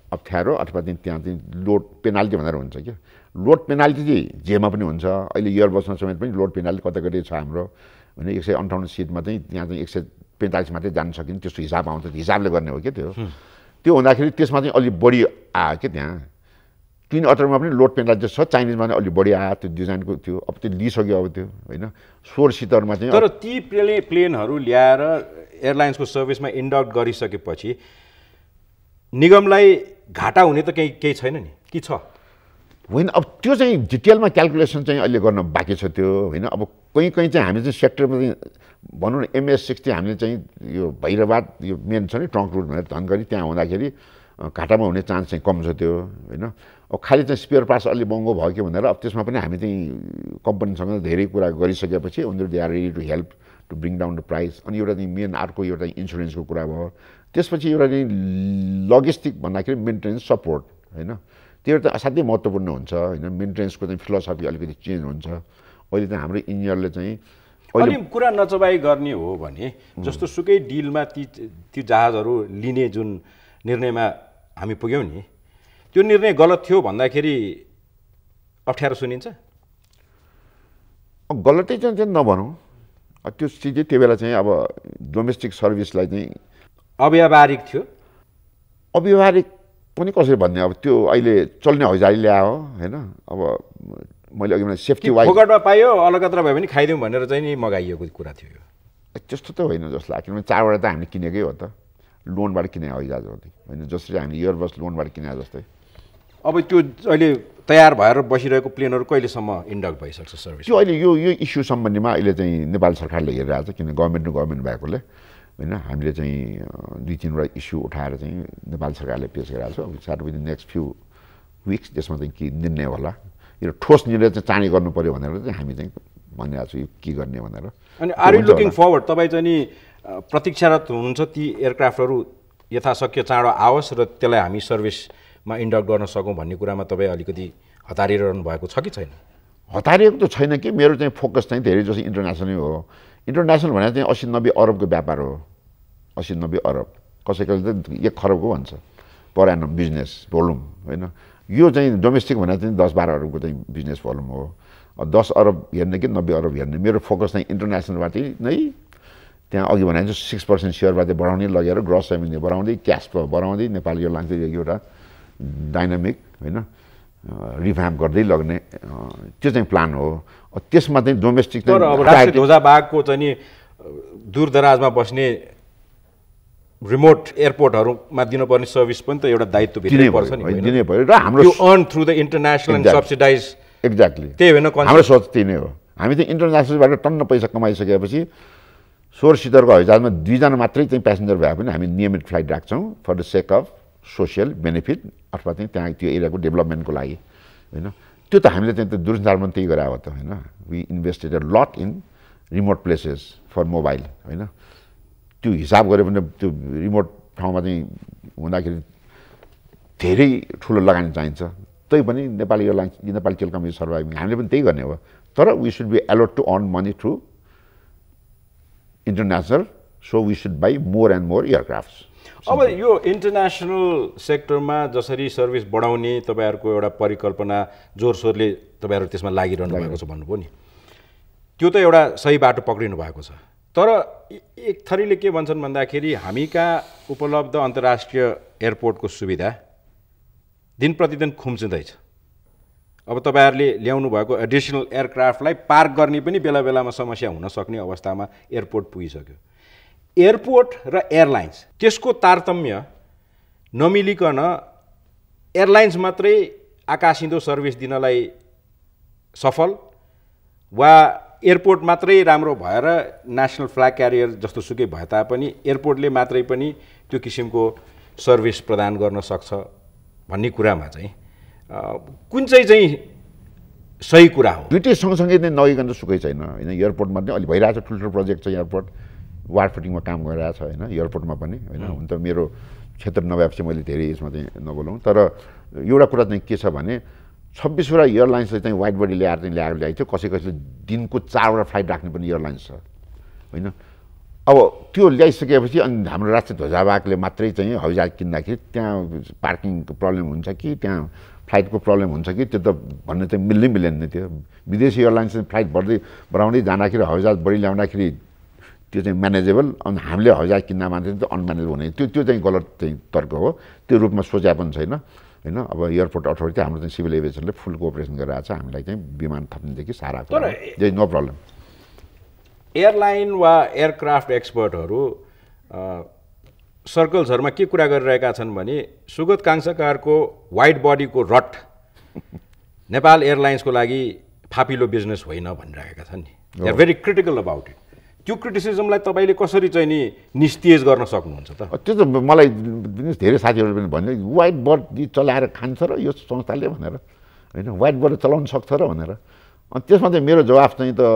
[SPEAKER 2] अप्ठ्यारो अथवा त्यहाँ चाहिँ लोड पेनाल्टी भनेर हुन्छ क्या लोड पेनाल्टी चाहिँ जेमा पनि हुन्छ अहिले एयरबसमा समेत पनि लोड पेनाल्टी कता कति छ हाम्रो होइन 158 सिटमा चाहिँ त्यहाँ चाहिँ 145 मात्रै जान सकिन्छ त्यस्तो हिसाब आउँछ हिसाबले गर्ने हो क्या त्यो हुँदाखेरि त्यसमा चाहिँ अलिक बढी आयो क्या त्यहाँ ट्विन अटरमा पनि लोड पेनाल्टी छ चाइनिजमा पनि अलिक बढी आयो त्यो डिजाइनको थियो अब त्यो लिइसक्यो अब त्यो होइन 16 सिटरमा चाहिँ
[SPEAKER 1] तर ती प्लेनहरू ल्याएर एयरलाइन्सको सर्भिसमा इन्डक्ट गरिसकेपछि निगमलाई घाटा हुने त केही छैन नि कि छ
[SPEAKER 2] होइन अब त्यो चाहिँ डिटेलमा क्याल्कुलेसन चाहिँ अहिले गर्न बाँकी छ त्यो होइन अब कहीँ चाहिँ हामी चाहिँ सेक्टरमा चाहिँ भनौँ न MS60 हामीले चाहिँ यो भैरवाद यो मेन छ नि ट्रङ्क रुट भनेर धनगढी त्यहाँ हुँदाखेरि घाटामा हुने चान्स चाहिँ कम छ त्यो होइन अब खालि चाहिँ स्पेयर पार्ट्स अलि महँगो भयो कि भनेर अब त्यसमा पनि हामी चाहिँ कम्पनीसँग धेरै कुरा गरिसकेपछि उनीहरू they are ready to help to bring down the price अनि एउटा चाहिँ मेन अर्को एउटा इन्सुरेन्सको कुरा भयो त्यसपछि एउटा चाहिँ लजिस्टिक भन्दाखेरि मेन्टेनेन्स सपोर्ट होइन त्यो त असाध्यै महत्त्वपूर्ण हुन्छ होइन मेन्टेनेन्सको चाहिँ फिलोसफी अलिकति चेन्ज हुन्छ अहिले त हाम्रो इन्जिनियरले चाहिँ
[SPEAKER 1] अलि कुरा नचबाई गर्ने हो भने जस्तो सुकै डिलमा ती जहाजहरू लिने जुन निर्णयमा हामी पुग्यौँ नि त्यो निर्णय गलत थियो भन्दाखेरि अप्ठ्यारो सुनिन्छ
[SPEAKER 2] गलतै चाहिँ नभनौँ त्यो चिज चाहिँ त्यो बेला चाहिँ अब डोमेस्टिक सर्भिसलाई चाहिँ
[SPEAKER 1] अव्यावहारिक थियो
[SPEAKER 2] अव्यावहारिक पनि कसरी भन्ने अब त्यो अहिले चल्ने हौजरी ल्यायो होइन अब मैले अघि भने सेफ्टी वाइज
[SPEAKER 1] फोकटमा पायो अलगत्र भयो भने खाइदिउँ भनेर चाहिँ नि मगाइएको कुरा थियो
[SPEAKER 2] त्यस्तो त होइन जस्तो लाग्छ किनभने 4 वटा त हामीले किनेकै हो त लोनबाट किने हवाईजहाज हो होइन जसरी हामीले एयरबस लोनबाट किने जस्तै
[SPEAKER 1] अब त्यो अहिले तयार भएर बसिरहेको प्लेनहरू कहिलेसम्म इन्डक्ट भइसक्छ सर्भिस
[SPEAKER 2] त्यो अहिले यो इस्यु सम्बन्धीमा अहिले चाहिँ नेपाल सरकारले हेरिरहेको छ किन गभर्मेन्ट भएकोले होइन हामीले चाहिँ 2-3वटा इस्यु उठाएर चाहिँ नेपाल सरकारले पेश गरिरहेको छ अब साथ विदिन नेक्स्ट फ्यु विक्स त्यसमा चाहिँ के निर्णय होला यो ठोस निर्णय चाहिँ चाँडै गर्नु पर्यो भनेर चाहिँ हामी चाहिँ भनिरहेको छु यो के गर्ने भनेर
[SPEAKER 1] अनि आर यु लुकिङ फरवर्ड तपाईँ चाहिँ नि प्रतीक्षारत हुनुहुन्छ ती एयरक्राफ्टहरू यथाशक्य चाँडो आओस् र त्यसलाई हामी सर्भिसमा इन्डक्ट गर्न सकौँ भन्ने कुरामा तपाईँ अलिकति हतारिरहनु भएको छ कि छैन
[SPEAKER 2] हतारिएको त छैन कि मेरो चाहिँ फोकस चाहिँ धेरै जस्तो इन्टरनेसनलै हो इन्टरनेसनल भनेर चाहिँ 80-90 अरबको व्यापार हो 80-90 अरब कसैको त 1 खरबको भन्छ पर एनम बिजनेस भोल्युम होइन यो चाहिँ डोमेस्टिक भनेर चाहिँ 10-12 अरबको चाहिँ बिजनेस भोल्युम हो 10 अरब हेर्ने कि 90 अरब हेर्ने मेरो फोकस चाहिँ इन्टरनेसनलबाट नै त्यहाँ अघि भने 6% सेयरबाट बढाउने लगेर ग्रस रेभेन्यू बढाउँदै क्यास फ्लो बढाउँदै नेपाल एयरलाइन्स एउटा डाइनामिक होइन रिभ्याम्प गर्दै लग्ने त्यो चाहिँ प्लान हो त्यसमा चाहिँ डोमेस्टिक
[SPEAKER 1] तर अब राष्ट्रिय ध्वजावाहकको चाहिँ नि दूरदराजमा बस्ने रिमोट एयरपोर्टहरूमा दिनुपर्ने सर्भिस पनि त एउटा दायित्व भित्रै पर्छ नि
[SPEAKER 2] दिनै पर्यो र हाम्रो
[SPEAKER 1] यो earn through the international and subsidise
[SPEAKER 2] exactly
[SPEAKER 1] त्यही होइन
[SPEAKER 2] हाम्रो सोच त्यही नै हो हामी चाहिँ इन्टरनेसनलबाट टन्न पैसा कमाइसकेपछि 16 सिटरको हवाईजहाजमा 2 जना मात्रै चाहिँ प्यासेन्जर भए पनि हामी नियमित फ्लाइट राख्छौँ for the sake of social benefit अथवा चाहिँ त्यहाँ त्यो एरियाको डेभलपमेन्टको लागि होइन त्यो त हामीले चाहिँ दूरसञ्चारमा त्यही गराएको त होइन we invested a lot in remote places for mobile होइन त्यो हिसाब गऱ्यो भने त्यो रिमोट ठाउँमा चाहिँ हुँदाखेरि धेरै ठुलो लगानी चाहिन्छ त्यही पनि Nepali airlines Nepali telecom is surviving हामीले पनि त्यही गर्ने हो तर we should be allowed to earn money through international so we should buy more and more aircraft
[SPEAKER 1] अब यो इन्टरनेसनल सेक्टरमा जसरी सर्भिस बढाउने तपाईँहरूको एउटा परिकल्पना जोरसोरले तपाईँहरू त्यसमा लागिरहनु भएको छ भन्नुभयो नि त्यो त एउटा सही बाटो पक्रिनु भएको छ तर एक थरीले के भन्छन् भन्दाखेरि हामी कहाँ उपलब्ध अन्तर्राष्ट्रिय एयरपोर्टको सुविधा दिन प्रतिदिन खुम्चिँदैछ अब तपाईँहरूले ल्याउनु भएको एडिसनल एयरक्राफ्टलाई पार्क गर्ने पनि बेला बेलामा समस्या हुन सक्ने अवस्थामा एयरपोर्ट पुगिसक्यो एयरपोर्ट र एयरलाइन्स त्यसको तारतम्य नमिलिकन एयरलाइन्स मात्रै आकाशिँदो सर्भिस दिनलाई सफल वा एयरपोर्ट मात्रै राम्रो भएर नेसनल फ्ल्याग क्यारियर जस्तो सुकै भए तापनि एयरपोर्टले मात्रै पनि त्यो किसिमको सर्भिस प्रदान गर्न सक्छ भन्ने कुरामा चाहिँ कुन चाहिँ सही कुरा हो
[SPEAKER 2] दुईटै सँगसँगै नै नगइकन त सुकै छैन होइन एयरपोर्टमा पनि अलि भइरहेछ ठुल्ठुलो प्रोजेक्ट छ एयरपोर्ट वार फिटिङमा काम गरिरहेछ होइन एयरपोर्टमा पनि होइन हुन त मेरो क्षेत्र नभएपछि मैले धेरै यसमा चाहिँ नबोलौँ तर एउटा कुरा चाहिँ के छ भने 26वटा एयरलाइन्सले चाहिँ वाइड बडी ल्याएर ल्याएको थियो कसैले दिनको 4वटा फ्लाइट राख्ने पनि एयरलाइन्स छ होइन अब त्यो ल्याइसकेपछि अनि हाम्रो राष्ट्रिय ध्वजावाहकले मात्रै चाहिँ हवाईजहाज किन्दाखेरि त्यहाँ पार्किङको प्रब्लम हुन्छ कि त्यहाँ फ्लाइटको प्रब्लम हुन्छ कि त्यो त भन्ने चाहिँ मिल्दैन नि त्यो विदेशी एयरलाइन्स चाहिँ फ्लाइट बढाउँदै जाँदाखेरि हवाईजहाज बढी ल्याउँदाखेरि त्यो चाहिँ म्यानेजेबल अनि हामीले हवाईजहाज किन्न मान्छे त अनम्यानेजेबल हुने त्यो चाहिँ गलत चाहिँ तर्क हो त्यो रूपमा सोचे पनि छैन होइन अब एयरपोर्ट अथोरिटी हाम्रो चाहिँ सिभिल एभिएसनले फुल कोअपरेसन गरिरहेको छ हामीलाई चाहिँ विमान थप्नेदेखि सारा कुरा नो प्रब्लम
[SPEAKER 1] एयरलाइन वा एयरक्राफ्ट एक्सपर्टहरू सर्कल्सहरूमा के कुरा गरिरहेका छन् भने सुगत काङ्साकारको वाइड बडीको रट नेपाल एयरलाइन्सको लागि फापिलो बिजनेस होइन भनिरहेका छन् नि they are very critical about it त्यो क्रिटिसिजमलाई तपाईँले कसरी चाहिँ नि निस्तेज गर्न सक्नुहुन्छ त
[SPEAKER 2] त्यो त मलाई धेरै साथीहरूले पनि भन्यो वाइड बडी चलाएर खान्छ र यो संस्थाले भनेर होइन वाइड बडी चलाउन सक्छ र भनेर अनि त्यसमा चाहिँ मेरो जवाफ चाहिँ त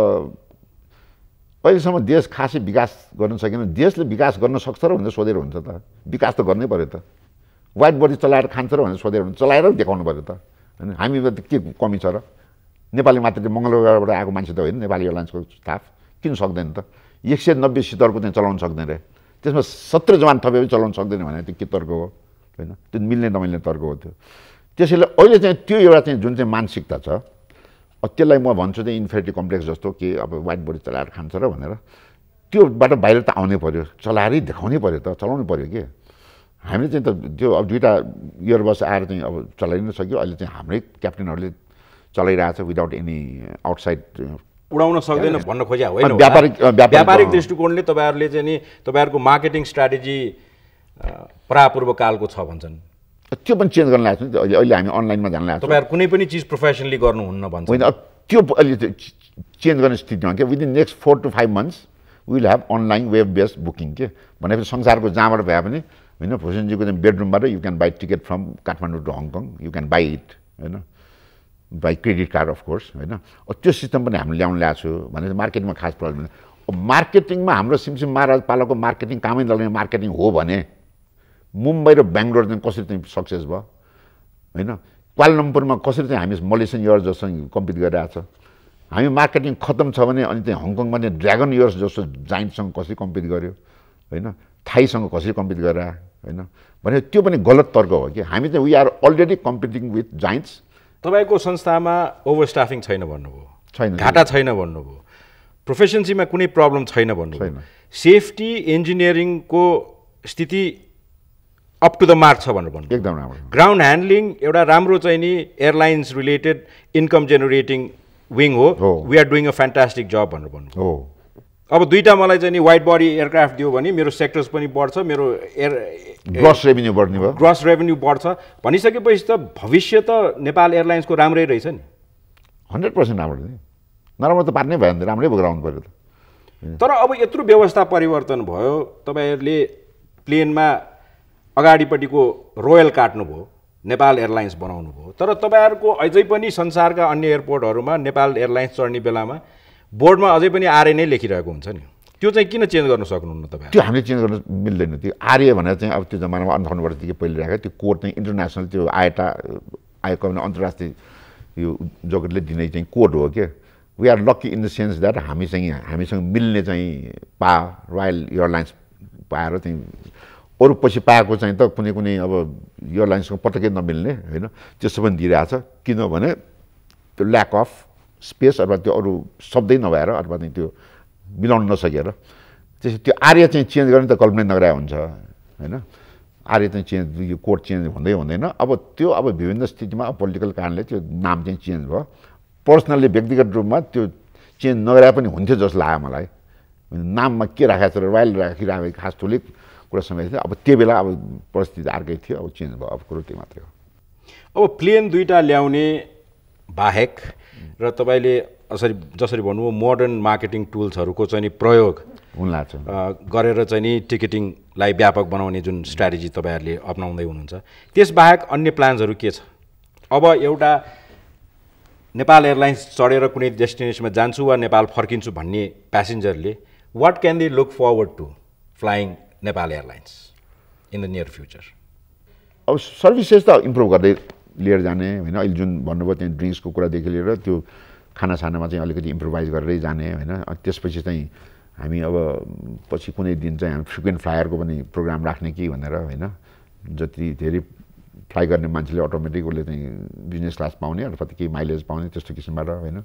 [SPEAKER 2] अहिलेसम्म देश खासै विकास गर्न सकेन देशले विकास गर्न सक्छ र भनेर सोधेर हुन्छ त विकास त गर्नै पऱ्यो त वाइड बडी चलाएर खान्छ र भनेर सोधेर हुन्छ चलाएर देखाउनु पऱ्यो त होइन हामीमा त के कमी छ र नेपाली मात्र मङ्गलग्रहबाट आएको मान्छे त होइन नेपाली एयरलाइन्सको स्टाफ किन सक्दैन त 190 सिटरको चाहिँ चलाउन सक्दैन रे त्यसमा 17 जवान थपेपछि चलाउन सक्दैन भने त्यो के तर्क हो होइन त्यो मिल्ने नमिल्ने तर्क हो त्यो त्यसैले अहिले चाहिँ त्यो एउटा चाहिँ जुन चाहिँ मानसिकता छ त्यसलाई म भन्छु चाहिँ इन्फेरिटी कम्प्लेक्स जस्तो कि अब वाइड बडी चलाएर खान्छ र भनेर त्योबाट बाहिर त आउनै पर्यो चलाएरै देखाउनै पर्यो त चलाउनु पर्यो कि हामीले चाहिँ त त्यो अब 2टा इयरबस आएर चाहिँ अब चलाइ नै सक्यो अहिले चाहिँ हाम्रै क्याप्टेनहरूले चलाइरहेछ विदाउट एनी आउटसाइड
[SPEAKER 1] उडाउन सक्दैन भन्न खोजे होइन व्यापारिक दृष्टिकोणले तपाईँहरूले चाहिँ नि तपाईँहरूको मार्केटिङ स्ट्राटेजी परापूर्वकालको छ भन्छन्
[SPEAKER 2] त्यो पनि चेन्ज गर्न लाग्छ नि अहिले हामी अनलाइनमा जान लाग्छ
[SPEAKER 1] तपाईँहरू कुनै पनि चिज प्रोफेसनली गर्नुहुन्न भन्छ
[SPEAKER 2] होइन त्यो अहिले चेन्ज गर्ने स्थितिमा के within next 4 to 5 months will have online web based booking के भनेपछि संसारको जहाँबाट भए पनि होइन भूषणजीको चाहिँ बेडरुमबाट you can buy ticket from Kathmandu to Hong Kong you can buy it होइन बाई क्रेडिट कार्ड अफकोर्स होइन त्यो सिस्टम पनि हामीले ल्याउनु ल्याएको छु भने मार्केटिङमा खास प्रब्लम मार्केटिङमा हाम्रो सिमसिम महाराज पालाको मार्केटिङ कामै नलाग्ने मार्केटिङ हो भने मुम्बई र बेङ्गलोर चाहिँ कसरी चाहिँ सक्सेस भयो होइन क्वालालम्पुरमा कसरी चाहिँ हामी मलेसियन इयर्स जस्तो कम्पिट गरिरहेको छ हामी मार्केटिङ खत्तम छ भने अनि चाहिँ हङकङमा चाहिँ ड्रागन इयर्स जस्तो जाइन्टसँग कसरी कम्पिट गर्यो होइन थाईसँग कसरी कम्पिट गरेर होइन भने त्यो पनि गलत तर्क हो कि हामी चाहिँ we are already competing with giants
[SPEAKER 1] तपाईँको संस्थामा ओभर स्टाफिङ छैन भन्नुभयो
[SPEAKER 2] छैन
[SPEAKER 1] घाटा छैन भन्नुभयो प्रोफेसन्सीमा कुनै प्रब्लम छैन भन्नुभयो सेफ्टी इन्जिनियरिङको स्थिति अप टु द मार्क छ भनेर भन्नु
[SPEAKER 2] एकदम राम्रो
[SPEAKER 1] ग्राउन्ड ह्यान्डलिङ एउटा राम्रो चाहिँ नि airlines related income generating wing हो we are doing a fantastic job भनेर भन्नु
[SPEAKER 2] हो
[SPEAKER 1] अब दुईटा मलाई चाहिँ नि वाइड बडी एयरक्राफ्ट दियो भने मेरो सेक्टर्स पनि बढ्छ मेरो
[SPEAKER 2] ग्रस रेभेन्यू बढ्ने भयो
[SPEAKER 1] ग्रस रेभेन्यू बढ्छ भनिसकेपछि त भविष्य त नेपाल एयरलाइन्सको राम्रै रहेछ नि
[SPEAKER 2] 100% राम्रो नि नराम्रो त पार्नै भयो भने राम्रै गराउनु पऱ्यो त
[SPEAKER 1] तर अब यत्रो व्यवस्था परिवर्तन भयो तपाईँहरूले प्लेनमा अगाडिपट्टिको रोयल काट्नुभयो नेपाल एयरलाइन्स बनाउनु भयो तर तपाईँहरूको अझै पनि संसारका अन्य एयरपोर्टहरूमा नेपाल एयरलाइन्स चढ्ने बेलामा बोर्डमा अझै पनि आर्य नै लेखिरहेको हुन्छ नि त्यो चाहिँ किन चेन्ज गर्न सक्नुहुन्न तपाईँ
[SPEAKER 2] त्यो हामीले चेन्ज गर्न मिल्दैन त्यो आर्य भनेर चाहिँ अब त्यो जमानामा अन्ठाउन्नबाट के पहिले राखेको त्यो कोड चाहिँ इन्टरनेसनल त्यो आएको अन्तर्राष्ट्रिय यो जगतले दिने चाहिँ कोड हो क्या we are lucky in the sense that हामीसँग मिल्ने चाहिँ रोयल एयरलाइन्स पाएर चाहिँ अरू पछि पाएको चाहिँ त कुनै कुनै अब एयरलाइन्सको पटक्कै नमिल्ने होइन त्यस्तो पनि दिइरहेछ किनभने त्यो ल्याक अफ स्पेस अथवा त्यो अरू शब्दै नभएर अथवा चाहिँ त्यो मिलाउन नसकेर त्यसो त्यो आर्य चाहिँ चेन्ज गर्ने त कल्पना नगराए हुन्छ होइन आर्य चाहिँ चेन्ज यो कोड चेन्ज हुँदै हुँदैन अब त्यो अब विभिन्न स्थितिमा पोलिटिकल कारणले त्यो नाम चाहिँ चेन्ज भयो पर्सनल्ली व्यक्तिगत रूपमा त्यो चेन्ज नगराए पनि हुन्थ्यो जस्तो लाग्यो मलाई नाममा के राखेको छ रोयल राखिरहेको खास ठुलै कुरा समय थियो अब त्यो बेला अब परिस्थिति अर्कै थियो अब चेन्ज भयो अब कुरो त्यो मात्रै हो
[SPEAKER 1] अब प्लेन दुईटा ल्याउने बाहेक र तपाईँले जसरी भन्नुभयो मोडर्न मार्केटिङ टुल्सहरूको चाहिँ प्रयोग
[SPEAKER 2] हुन लाग्छ
[SPEAKER 1] गरेर चाहिँ नि टिकटिङलाई व्यापक बनाउने जुन स्ट्राटेजी तपाईँहरूले अप्नाउँदै हुनुहुन्छ त्यसबाहेक अन्य प्लान्सहरू के छ अब एउटा नेपाल एयरलाइन्स चढेर कुनै डेस्टिनेसनमा जान्छु वा नेपाल फर्किन्छु भन्ने प्यासेन्जरले what can they look forward to flying Nepal airlines in the near future
[SPEAKER 2] अब सर्भिसेस त इम्प्रुभ गर्दै लिएर जाने होइन अहिले जुन भन्नुभयो त्यहाँ ड्रिङ्क्सको कुरादेखि लिएर त्यो खानासानामा चाहिँ अलिकति इम्प्रोभाइज गरेरै जाने होइन त्यसपछि चाहिँ हामी अब पछि कुनै दिन चाहिँ हामी फ्रिक्वेन्ट फ्लायरको पनि प्रोग्राम राख्ने कि भनेर होइन जति धेरै फ्लाइ गर्ने मान्छेले अटोमेटिक उसले चाहिँ बिजनेस क्लास पाउने अथवा केही माइलेज पाउने त्यस्तो किसिमबाट होइन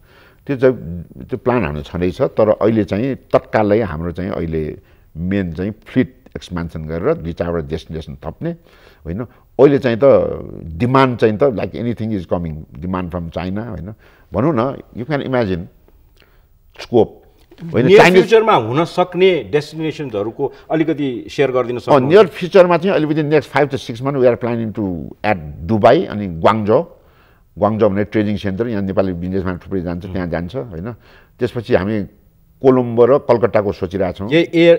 [SPEAKER 2] त्यो प्लान हाम्रो छँदैछ तर अहिले चाहिँ तत्कालै हाम्रो चाहिँ अहिले मेन चाहिँ फ्लिट एक्सपेन्सन गरेर 2-4वटा डेस्टिनेसन थप्ने होइन अहिले चाहिँ त डिमान्ड चाहिँ त like anything is coming demand from China होइन भनौँ न you can imagine scope
[SPEAKER 1] near फ्युचरमा हुन सक्ने डेस्टिनेसन्सहरूको अलिकति सेयर गरिदिन सक्नुहुन्छ
[SPEAKER 2] नियर फ्युचरमा चाहिँ अहिले within next 5 to 6 months we are planning to add Dubai अनि ग्वाङ्जो भन्ने ट्रेनिङ सेन्टर यहाँ नेपाली बिजनेसमा थुप्रै जान्छ त्यहाँ जान्छ होइन त्यसपछि हामी कोलम्बो र कलकत्ताको सोचिरहेछौँ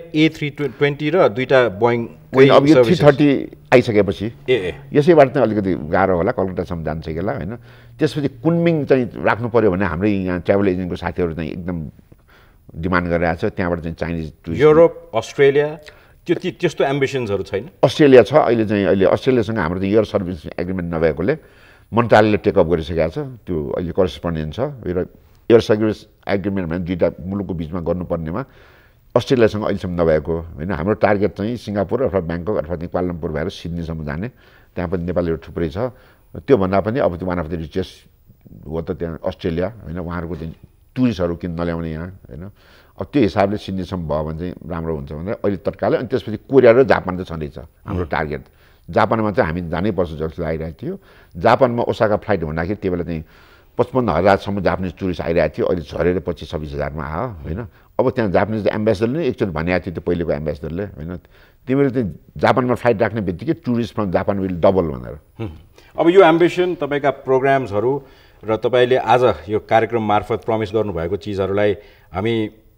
[SPEAKER 1] A320 र 2टा बोइङ
[SPEAKER 2] अब यो 330 आइसकेपछि यसैबाट चाहिँ अलिकति गाह्रो होला कलकत्तासम्म जान्छ कि होला होइन त्यसपछि कुनमिङ चाहिँ राख्नु पर्यो भने हाम्रै यहाँ ट्राभल एजेन्टको साथीहरू चाहिँ एकदम डिमान्ड गरिरहेको छ त्यहाँबाट चाहिँ चाइनिज
[SPEAKER 1] युरोप अस्ट्रेलिया त्यस्तो एम्बिसन्सहरू छैन
[SPEAKER 2] अस्ट्रेलिया छ अहिले अस्ट्रेलियासँग हाम्रो चाहिँ एयर सर्भिस एग्रिमेन्ट नभएकोले मन्त्रालयले टेकअप गरिसकेको छ त्यो अहिले करेस्पोन्डेन्ट छ र एयर सर्भिस एग्रिमेन्ट भने 2टा मुलुकको बिचमा गर्नुपर्नेमा अस्ट्रेलियासँग अहिलेसम्म नभएको होइन हाम्रो टार्गेट चाहिँ सिङ्गापुर अथवा ब्याङ्कक अथवा क्वालालम्पुर भएर सिडनीसम्म जाने त्यहाँ पनि नेपालीहरू थुप्रै छ त्योभन्दा पनि अब त्यो वान अफ द रिचेस्ट हो त त्यहाँ अस्ट्रेलिया होइन उहाँहरूको चाहिँ टुरिस्टहरू किन नल्याउने यहाँ होइन अब त्यो हिसाबले सिडनीसम्म भयो भने चाहिँ राम्रो हुन्छ भनेर अहिले तत्कालै अनि त्यसपछि कोरिया र जापान चाहिँ छँदैछ हाम्रो टार्गेट जापानमा चाहिँ हामी जानैपर्छ जस्तो लागिरहेको थियो जापानमा ओसाका फ्लाइट हुँदाखेरि त्यो बेला चाहिँ 55,000सम्म जापानिज टुरिस्ट आइरहेको थियो अहिले झरेर 25-26,000मा आयो होइन अब त्यहाँ जापानिज एम्बेसडरले नै एकचोटि भनेको थियो त्यो पहिलेको एम्बेसडरले होइन तिमीले चाहिँ जापानमा फ्लाइट राख्ने बित्तिकै tourist from Japan will double भनेर
[SPEAKER 1] अब यो एम्बिसन तपाईँका प्रोग्राम्सहरू र तपाईँले आज यो कार्यक्रम मार्फत प्रमिस गर्नुभएको चिजहरूलाई हामी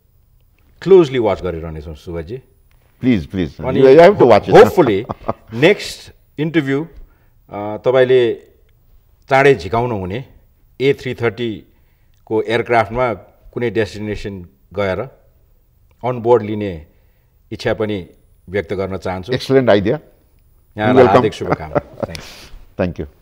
[SPEAKER 1] क्लोजली वाच गरिरहनेछौँ सुगतजी
[SPEAKER 2] प्लिज
[SPEAKER 1] होपफुली नेक्स्ट इन्टरभ्यू तपाईँले चाँडै झिकाउनु हुने A330 को एयरक्राफ्टमा कुनै डेस्टिनेसन गएर अन बोर्ड लिने इच्छा पनि व्यक्त गर्न चाहन्छु
[SPEAKER 2] एक्सलेन्ट आइडिया
[SPEAKER 1] यहाँलाई हार्दिक शुभकामना
[SPEAKER 2] थ्याङ्क यू